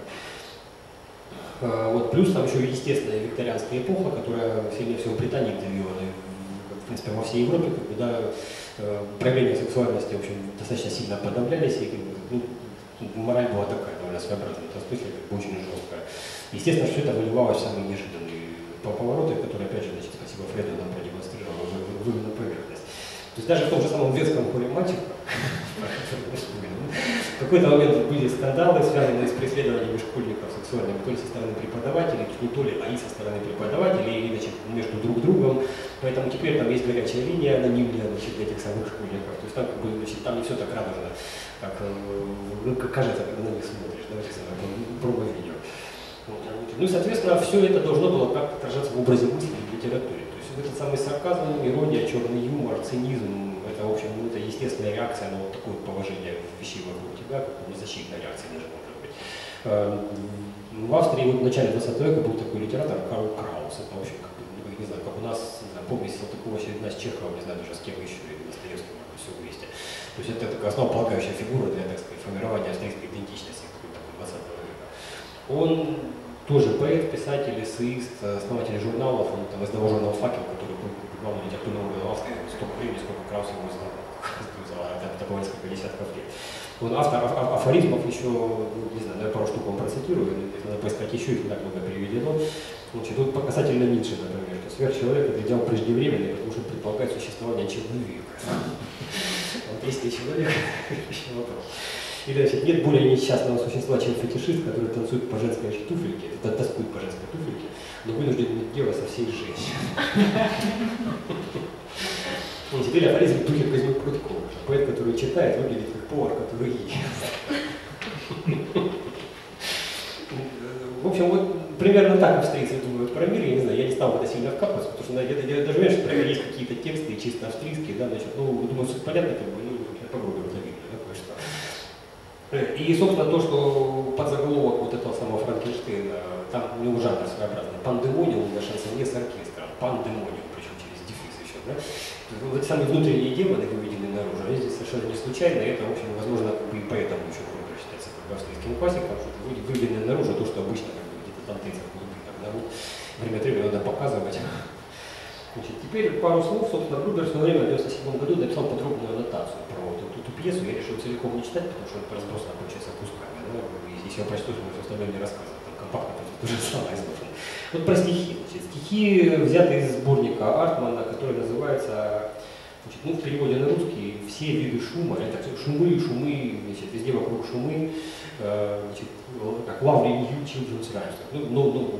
Вот, плюс там еще естественная викторианская эпоха, которая сильнее всего в Британии довела, в принципе, во всей Европе, когда проявления сексуальности, в общем, достаточно сильно подавлялись, и ну, мораль была такая, довольно своеобразная, в этом смысле, как бы очень жесткая. Естественно, все это выливалось в самые неожиданные повороты, которые, опять же, значит, спасибо Фрейду нам продемонстрировал, вывели на поверхность. То есть даже в том же самом детском хоре мальчика, в какой-то момент были скандалы, связанные с преследованиями школьников сексуальными, то ли со стороны преподавателей, не то ли, а и со стороны преподавателей, или, значит, между друг другом. Поэтому теперь там есть горячая линия анонимная, значит, для этих самых школьников. То есть там, как бы, значит, там не все так радужно, как кажется, когда на них смотришь. Давайте пробуем видео. Ну и, соответственно, все это должно было как-то отражаться в образе мысли в литературе. То есть этот самый сарказм, ирония, черный юмор, цинизм, это, в общем, это естественная реакция на вот такое положение вещей вокруг тебя, как защитная реакция даже может быть. В Австрии вот в начале 20 века был такой литератор Карл Краус. Это, в общем, как бы, не знаю, как у нас, не знаю, помесь Салтыкова, очередная с Чеховым, не знаю даже с кем еще, или Достоевским, все вместе. То есть это такая основополагающая фигура для, так сказать, формирования австрийской идентичности 20 века. Он тоже поэт, писатель, эссеист, основатель журналов, он там издавал журнал «Факел», который был главным литературным органом Австрии столько времени, сколько Краус его издал, это было несколько десятков лет. Он автор афоризмов еще, не знаю, я пару штук вам процитирую, если надо поискать еще, их не так много переведено. Значит, тут касательно Ницше, например, что сверхчеловек — это идеал преждевременный, потому что предполагает существование человека. Вот если человек, еще вопрос. Или, значит, нет более несчастного существа, чем фетишист, который танцует по женской туфельке, это тоскует по женской туфельке, но вынужден иметь дело со всей женщиной. И теперь афоризм в духе Козьмы Прудкова. Поэт, который читает, выглядит как повар, который ест. В общем, вот примерно так австрийцы думают про мир. Я не знаю, я не стал в это сильно вкапываться, потому что я даже уверен, что, например, есть какие-то тексты чисто австрийские, да, значит, ну, думаю, суть понятна, как бы, ну, я попробую разобить, да, кое-что. И, собственно, то, что под заголовок вот этого самого Франкенштейна, там у него жанр своеобразный, пандемониум для шансонье с оркестром, пандемониум, причем через дефис еще, да. Вот эти самые внутренние демоны, выведенные наружу, они здесь совершенно не случайно, и это, в общем, возможно, как бы и поэтому еще круто считается как бы австрийским классиком, что это выведенное наружу то, что обычно как бы где-то там тейцах глубинах, да, вот время от времени надо показывать. Значит, теперь пару слов, собственно, Грубер в свое время в 1997 году написал подробную аннотацию про вот эту пьесу, я решил целиком не читать, потому что это разбросано, получается, кусками, да, если я прочту, то все остальное не рассказывать, там компактно то же самое изложено. Вот про стихи. Значит, стихи взяты из сборника Артмана, который называется, значит, ну, в переводе на русский «Все виды шума». Это шумы, значит, везде вокруг шумы, значит, как «Lovely New Children's Rhymes». Ну,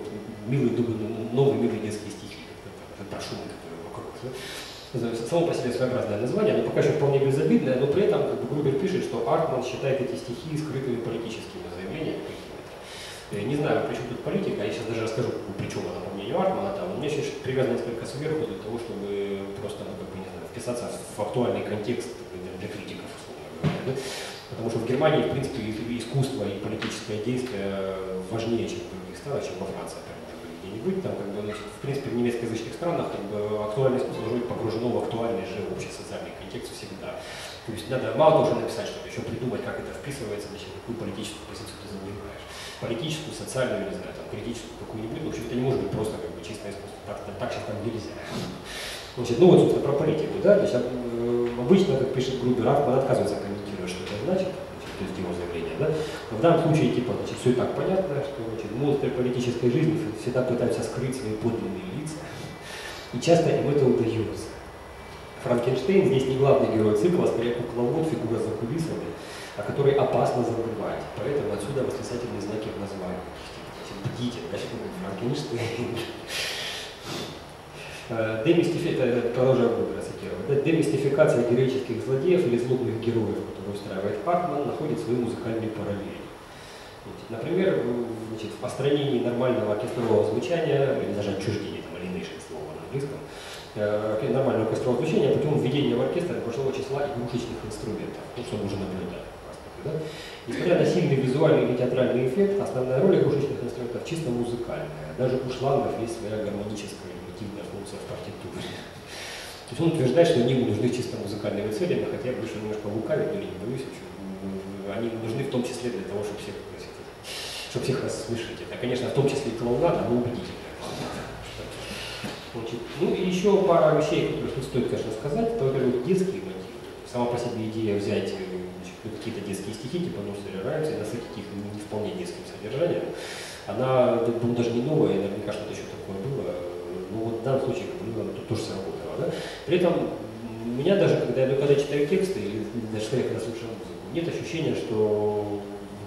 новые милые детские стихи, про шумы, которые вокруг. Да? Само по себе своеобразное название, оно пока еще вполне безобидное, но при этом как бы, Грубер пишет, что Артман считает эти стихи скрытыми политическими заявлениями. Не знаю, при чем тут политика, я сейчас даже расскажу, при чем она, по мнению Артмана, там, у меня сейчас привязано несколько сверху для того, чтобы просто, ну, как бы, не знаю, вписаться в актуальный контекст для критиков, условно говоря. Да? Потому потому что в Германии, в принципе, искусство и политическое действие важнее, чем в других странах, чем во Франции, где-нибудь. Там, как бы, в принципе, в немецкоязычных странах как бы, актуальное искусство должно быть погружено в актуальный же общий социальный контекст всегда. То есть надо мало того, что написать, чтобы еще придумать, как это вписывается, значит, какую политическую позицию ты занимаешь. Политическую, социальную, не знаю, там, критическую какую-нибудь. В общем, это не может быть просто как бы чистое искусство. Так сейчас там нельзя. Значит, ну вот, собственно, про политику, да, значит, обычно, как пишет Грубер, Артман отказывается комментировать, что это значит, то есть его заявление, да. Но в данном случае, типа, значит, все и так понятно, что, значит, монстры политической жизни всегда пытаются скрыть свои подлинные лица, и часто им это удается. Франкенштейн здесь не главный герой цикла, а скорее кукловод, фигура за кулисами, о которой опасно забывать, поэтому отсюда восклицательные знаки в названии. Бдите, значит, Франкенштейн. Демистификация героических злодеев или злобных героев, которые устраивает Артман, находит свои музыкальные параллели. Например, значит, в построении нормального оркестрового звучания, или даже отчуждения, там, alienation слово на английском, нормального оркестрового звучания путем введения в оркестр большого числа игрушечных инструментов, ну, что мы уже наблюдали. Да? Несмотря на сильный визуальный или театральный эффект, основная роль игрушечных инструментов чисто музыкальная. Даже у шлангов есть своя гармоническая функция в партитуре. То есть он утверждает, что они нужны чисто музыкальными целями, хотя я больше немножко лукавить, но не боюсь, они нужны в том числе для того, чтобы всех рассмешить. Это, конечно, в том числе и клоунада, но убедительно. Ну и еще пара вещей, которые тут стоит, конечно, сказать. Это, во-первых, детские мотивы. Сама по себе идея взять какие-то детские стихи, типа Нурсери Раймс, и насытить их не вполне детским содержанием, она даже не новая, наверняка что-то еще такое было. Ну вот в данном случае тут тоже сработало. Да? При этом у меня даже, когда я читаю тексты, или даже когда слушаю музыку, нет ощущения, что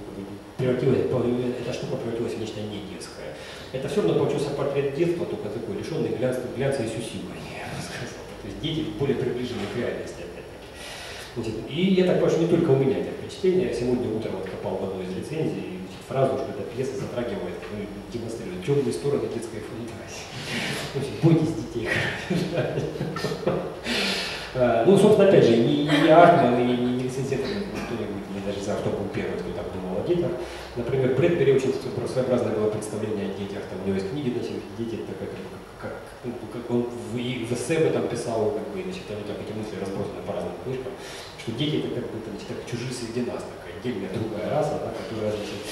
эта штука превратилась в нечто не детское. Это все равно получился портрет детства, только такой лишенный глянца и сюсюканья, я бы сказал. То есть дети более приближены к реальности. И я так понимаю, что не только у меня это впечатление. Я сегодня утром откопал в одной из рецензий фразу, что эта пьеса затрагивает, демонстрирует темные стороны детской фантазии. Бойтесь детей. Ну, собственно, опять же, ни Артман, ни рецензент, кто-нибудь, ни даже за кто был первый, кто так думал о детях. Например, Брэдбери очень своеобразное было представление о детях. Там у него есть книги, значит, дети, как он в эссе там писал, как бы, значит, там эти мысли разбросаны по разным книжкам, что дети это как бы там, так, чужие среди нас, такая отдельная другая раса, да, которая, значит,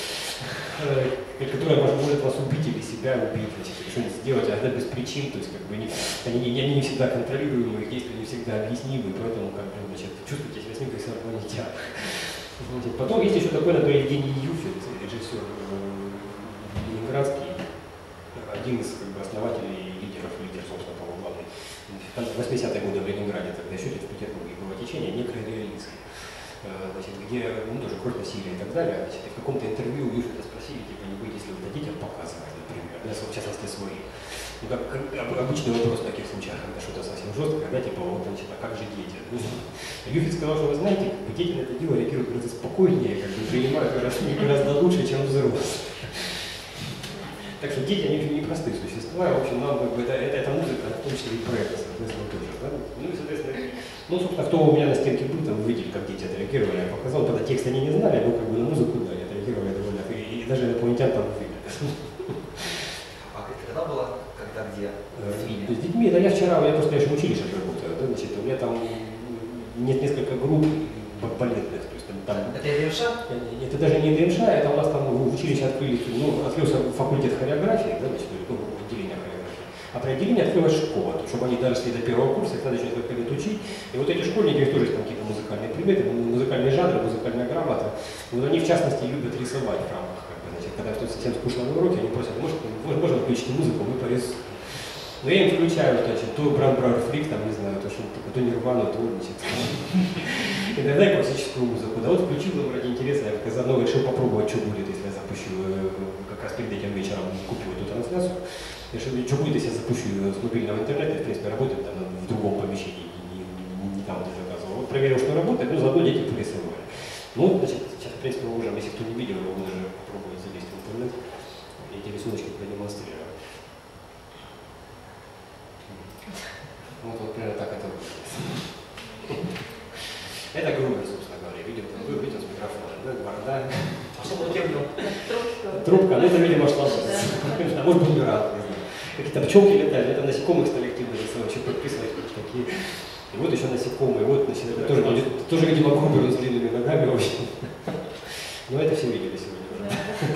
которая может вас убить или себя убить, значит, что-нибудь сделать, а это без причин, то есть как бы они не всегда контролируемы, их действия не всегда объяснимы, поэтому как бы, значит, чувствуйте себя с ним как с инопланетян. Потом есть еще такой, например, Евгений Юфит, режиссер ленинградский, один из как бы, основателей лидер, собственно, по-моему, главный. В 80-е годы в Ленинграде, тогда еще в Петербурге было течение некрореализм, значит, где тоже кровь, насилие и так далее. Значит, и в каком-то интервью Юфита спросили, типа, не боитесь ли вы детям показывать, например, да, в частности своих. Ну, как обычный вопрос в таких случаях, когда что-то совсем жестко, когда типа, вот, значит, а как же дети? Юфит сказал, что вы знаете, как бы, дети на это дело реагируют гораздо спокойнее, как бы, принимают гораздо лучше, чем взрослые. Так что дети, они очень непростые существа, в общем, нам как бы эта музыка, в том числе и про это, соответственно, тоже. Да? Ну и, соответственно, собственно, кто у меня на стенке был, там вы видели, как дети отреагировали, я показал, тогда текст они не знали, но как бы на музыку, да, они отреагировали довольно, и даже инопланетян там увидели. А когда было, когда, где? С детьми, да я вчера, я просто еще в училище работаю, да, значит, у меня там нет несколько групп балетных, то есть там... Это ДМШ? Это даже не ДМШ, это у нас там в училище открылся факультет хореографии, да, значит, отделение хореографии. А при отделении открылась школа, чтобы они доросли до первого курса, их надо еще несколько лет учить. И вот эти школьники, у них тоже есть какие-то музыкальные предметы, музыкальные жанры, музыкальная грамота. Вот они в частности любят рисовать в рамках, как бы, значит, когда что-то совсем скучно на уроке, они просят, можно включить музыку, мы порисуем. Но я им включаю, значит, то Бран Фрик, там, не знаю, то что-то такое, то Нирвану, то, значит, иногда и классическую музыку. Да вот включил, ради интереса, я заодно решил попробовать, что будет, если я запущу, как раз перед этим вечером купил эту трансляцию. Я решил, что будет, если я запущу с мобильного интернета, в принципе, работает там в другом помещении, не там, где заказывал. Вот проверил, что работает, ну, заодно дети порисовали. Ну, значит, сейчас, в принципе, мы можем, если кто не видел, мы даже попробовать залезть в интернет и эти рисуночки продемонстрировать. Вот примерно так это выглядит. Это Грубер, собственно говоря, видите, он с микрофоном. трубка, ну это, видимо, шла. А может быть, умирал, не знаю. Какие-то пчелки летали, это насекомых стали активно рисовать, еще подписывать такие. И вот еще насекомые, вот, значит, это тоже, видимо, Губеру с длинными ногами очень. Но это все видели сегодня уже.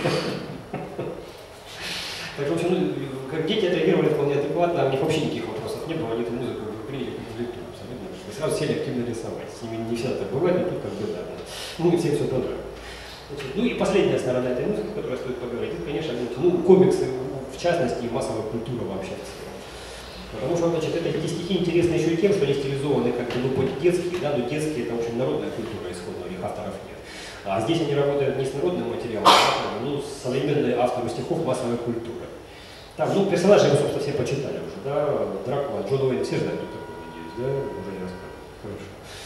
Так что, в общем, как дети отреагировали вполне адекватно, у них вообще никаких вопросов не было, они эту музыку приняли как лету абсолютно. И сразу сели активно рисовать. С ними не всегда так бывает, но тут как бы да. Ну и всем все понравилось. Ну и последняя сторона этой музыки, о которой стоит поговорить, это, конечно, комиксы, в частности, и массовая культура вообще в целом. Потому что, значит, эти стихи интересны еще и тем, что они стилизованы как бы, по-детски, да, но детские это очень народная культура исходно, у них авторов нет. А здесь они работают не с народным материалом, а с современной автору стихов массовой культуры. Там, ну, персонажи, мы, собственно, все почитали уже, да, Дракула, Джон Уэйн, все знают, кто такой, надеюсь, да, уже не рассказывал. Хорошо.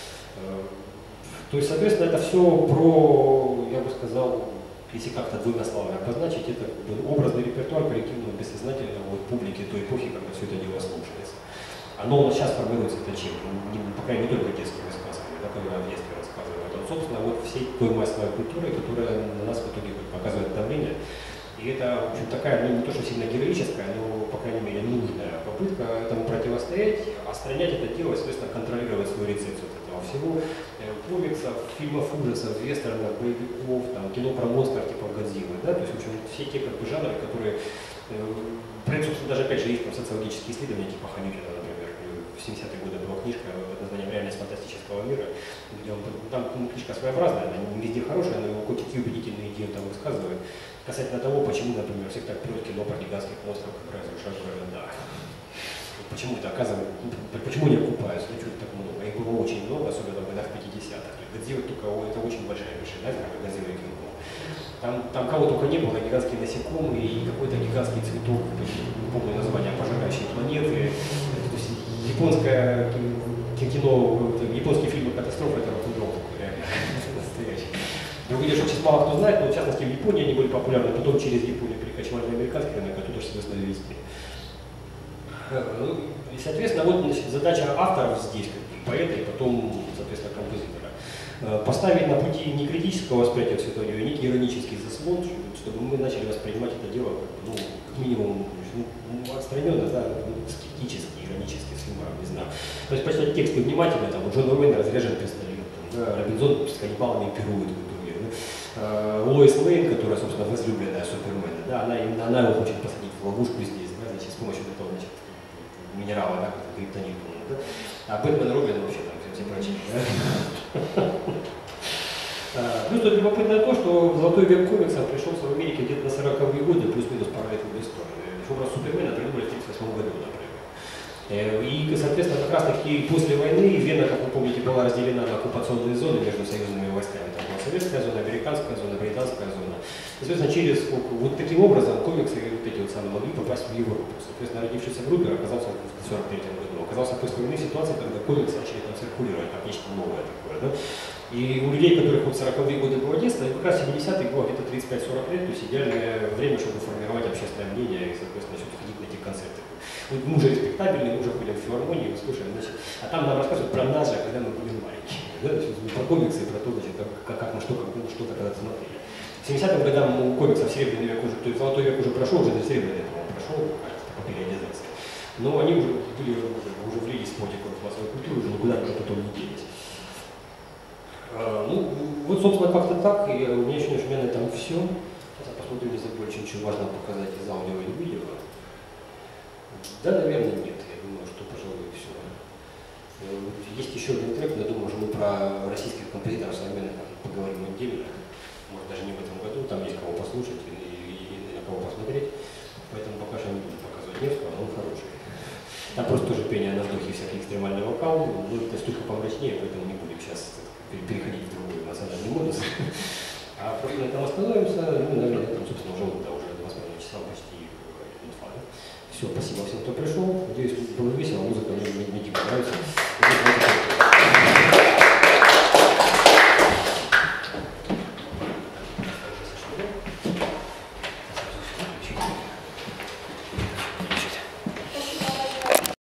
То есть, соответственно, это все про, я бы сказал, если как-то двумя словами обозначить, это образный репертуар коллективного бессознательного вот, публики той эпохи, когда все это дело слушается. Оно у нас сейчас формируется это чем? По крайней мере, не только детскими сказками, да, которые в детстве рассказывают, а, собственно, вот всей той массовой культурой, которая на нас в итоге показывает давление. И это, в общем, такая, ну, не то, что сильно героическая, но, по крайней мере, нужная попытка этому противостоять, отстранять это дело, соответственно, контролировать свою рецепцию от этого всего. Комиксов, фильмов ужасов, вестернов, боевиков, там, кино про монстров типа Годзиллы, да, то есть, в общем, все те как бы жанры, которые, собственно, даже опять же есть там социологические исследования типа Ханюкина, например, в 70-е годы была книжка под названием «Реальность фантастического мира», где он, там книжка своеобразная, она не везде хорошая, но его кое-какие убедительные идеи он там высказывает, касательно того, почему, например, всех так прет кино про гигантских монстров, как разрушают города. Почему это оказывается, почему не окупаются, ну что-то так много, их было очень много, особенно в годах 50-х. Годзилла только, это очень большая вершина, как Годзилла и Кинг Конг. Там кого только не было, гигантские насекомые и какой-то гигантский цветок, не помню название, пожирающие планеты. То есть японское кино, японские фильмы катастрофы, это рок-н-ролл реально настоящий. Другое дело, что очень мало кто знает, но в частности в Японии они были популярны, потом через Японию перекочевали на американский рынок, а туда же, соответственно, везде. И, соответственно, вот значит, задача авторов здесь, как бы, поэта и потом, соответственно, композитора, поставить на пути не критического восприятия всего этого, а некий иронический заслон, чтобы мы начали воспринимать это дело, ну, как минимум, отстраненно, да, скептически, иронически, с юмором, не знаю. То есть почитать тексты внимательно, там, у Джона Уэйна разряжен пистолет, да, Робинзон с каннибалами пирует в итоге, да. Лоис Лейн, которая, собственно, возлюбленная Супермена, да, она его хочет посадить в ловушку здесь, да, значит, с помощью этого, значит, минерала, да, как криптонит, да? А Бэтмен и Робин вообще там все прочие. Да? Плюс тут любопытно то, что золотой век комиксов пришелся в Америке где-то на 40-е годы, плюс-минус пару лет в истории. Образ Супермена придумали в 1938 году, например. И, соответственно, как раз таки после войны Вена, как вы помните, была разделена на оккупационные зоны между союзными войсками. Там была советская зона, американская зона, британская зона. Соответственно, через вот таким образом комиксы вот эти вот самые могли попасть в Европу. Соответственно, родившийся Грубер оказался в 1943 году. Оказался после войны в ситуации, когда комиксы начали там циркулировать, как нечто новое такое. Да? И у людей, которых вот 40-е годы было детство, как раз 70-е было где-то 35-40 лет, то есть идеальное время, чтобы формировать общественное мнение и, соответственно, чтобы ходить на эти концерты. Вот мы уже респектабельные, мы уже ходим в филармонию, мы слушаем, значит, а там нам рассказывают про нас же, когда мы были маленькие. Да? Про комиксы, про то, значит, как мы что-то когда-то смотрели. В 70-м годам у комиксов серебряный век уже, то есть золотой век уже прошел, уже серебряный век прошел, кажется, по периодизации. Но они уже влились в потик массовой культуры, уже никуда уже потом не делись. Ну, вот, собственно, как-то так, и у меня еще на этом все. Сейчас посмотрю, не забыл, что важно показать из аудио и видео. Да, наверное, нет, я думаю, что, пожалуй, все. Есть еще один трек, но я думаю, что мы про российских композиторов современных поговорим отдельно. Может, даже не в этом году, там есть кого послушать и на кого посмотреть. Поэтому пока что не буду показывать Невского, но он хороший. Там просто тоже пение на вздохе, всякий экстремальный вокал, но это штука помрачнее, поэтому не будем сейчас переходить в другой эмоциональный модус. А просто на этом остановимся, ну, наверное, там, собственно, уже 2,5 часа почти инфа. Все, спасибо всем, кто пришел. Надеюсь, было весело, музыка мне дико нравится.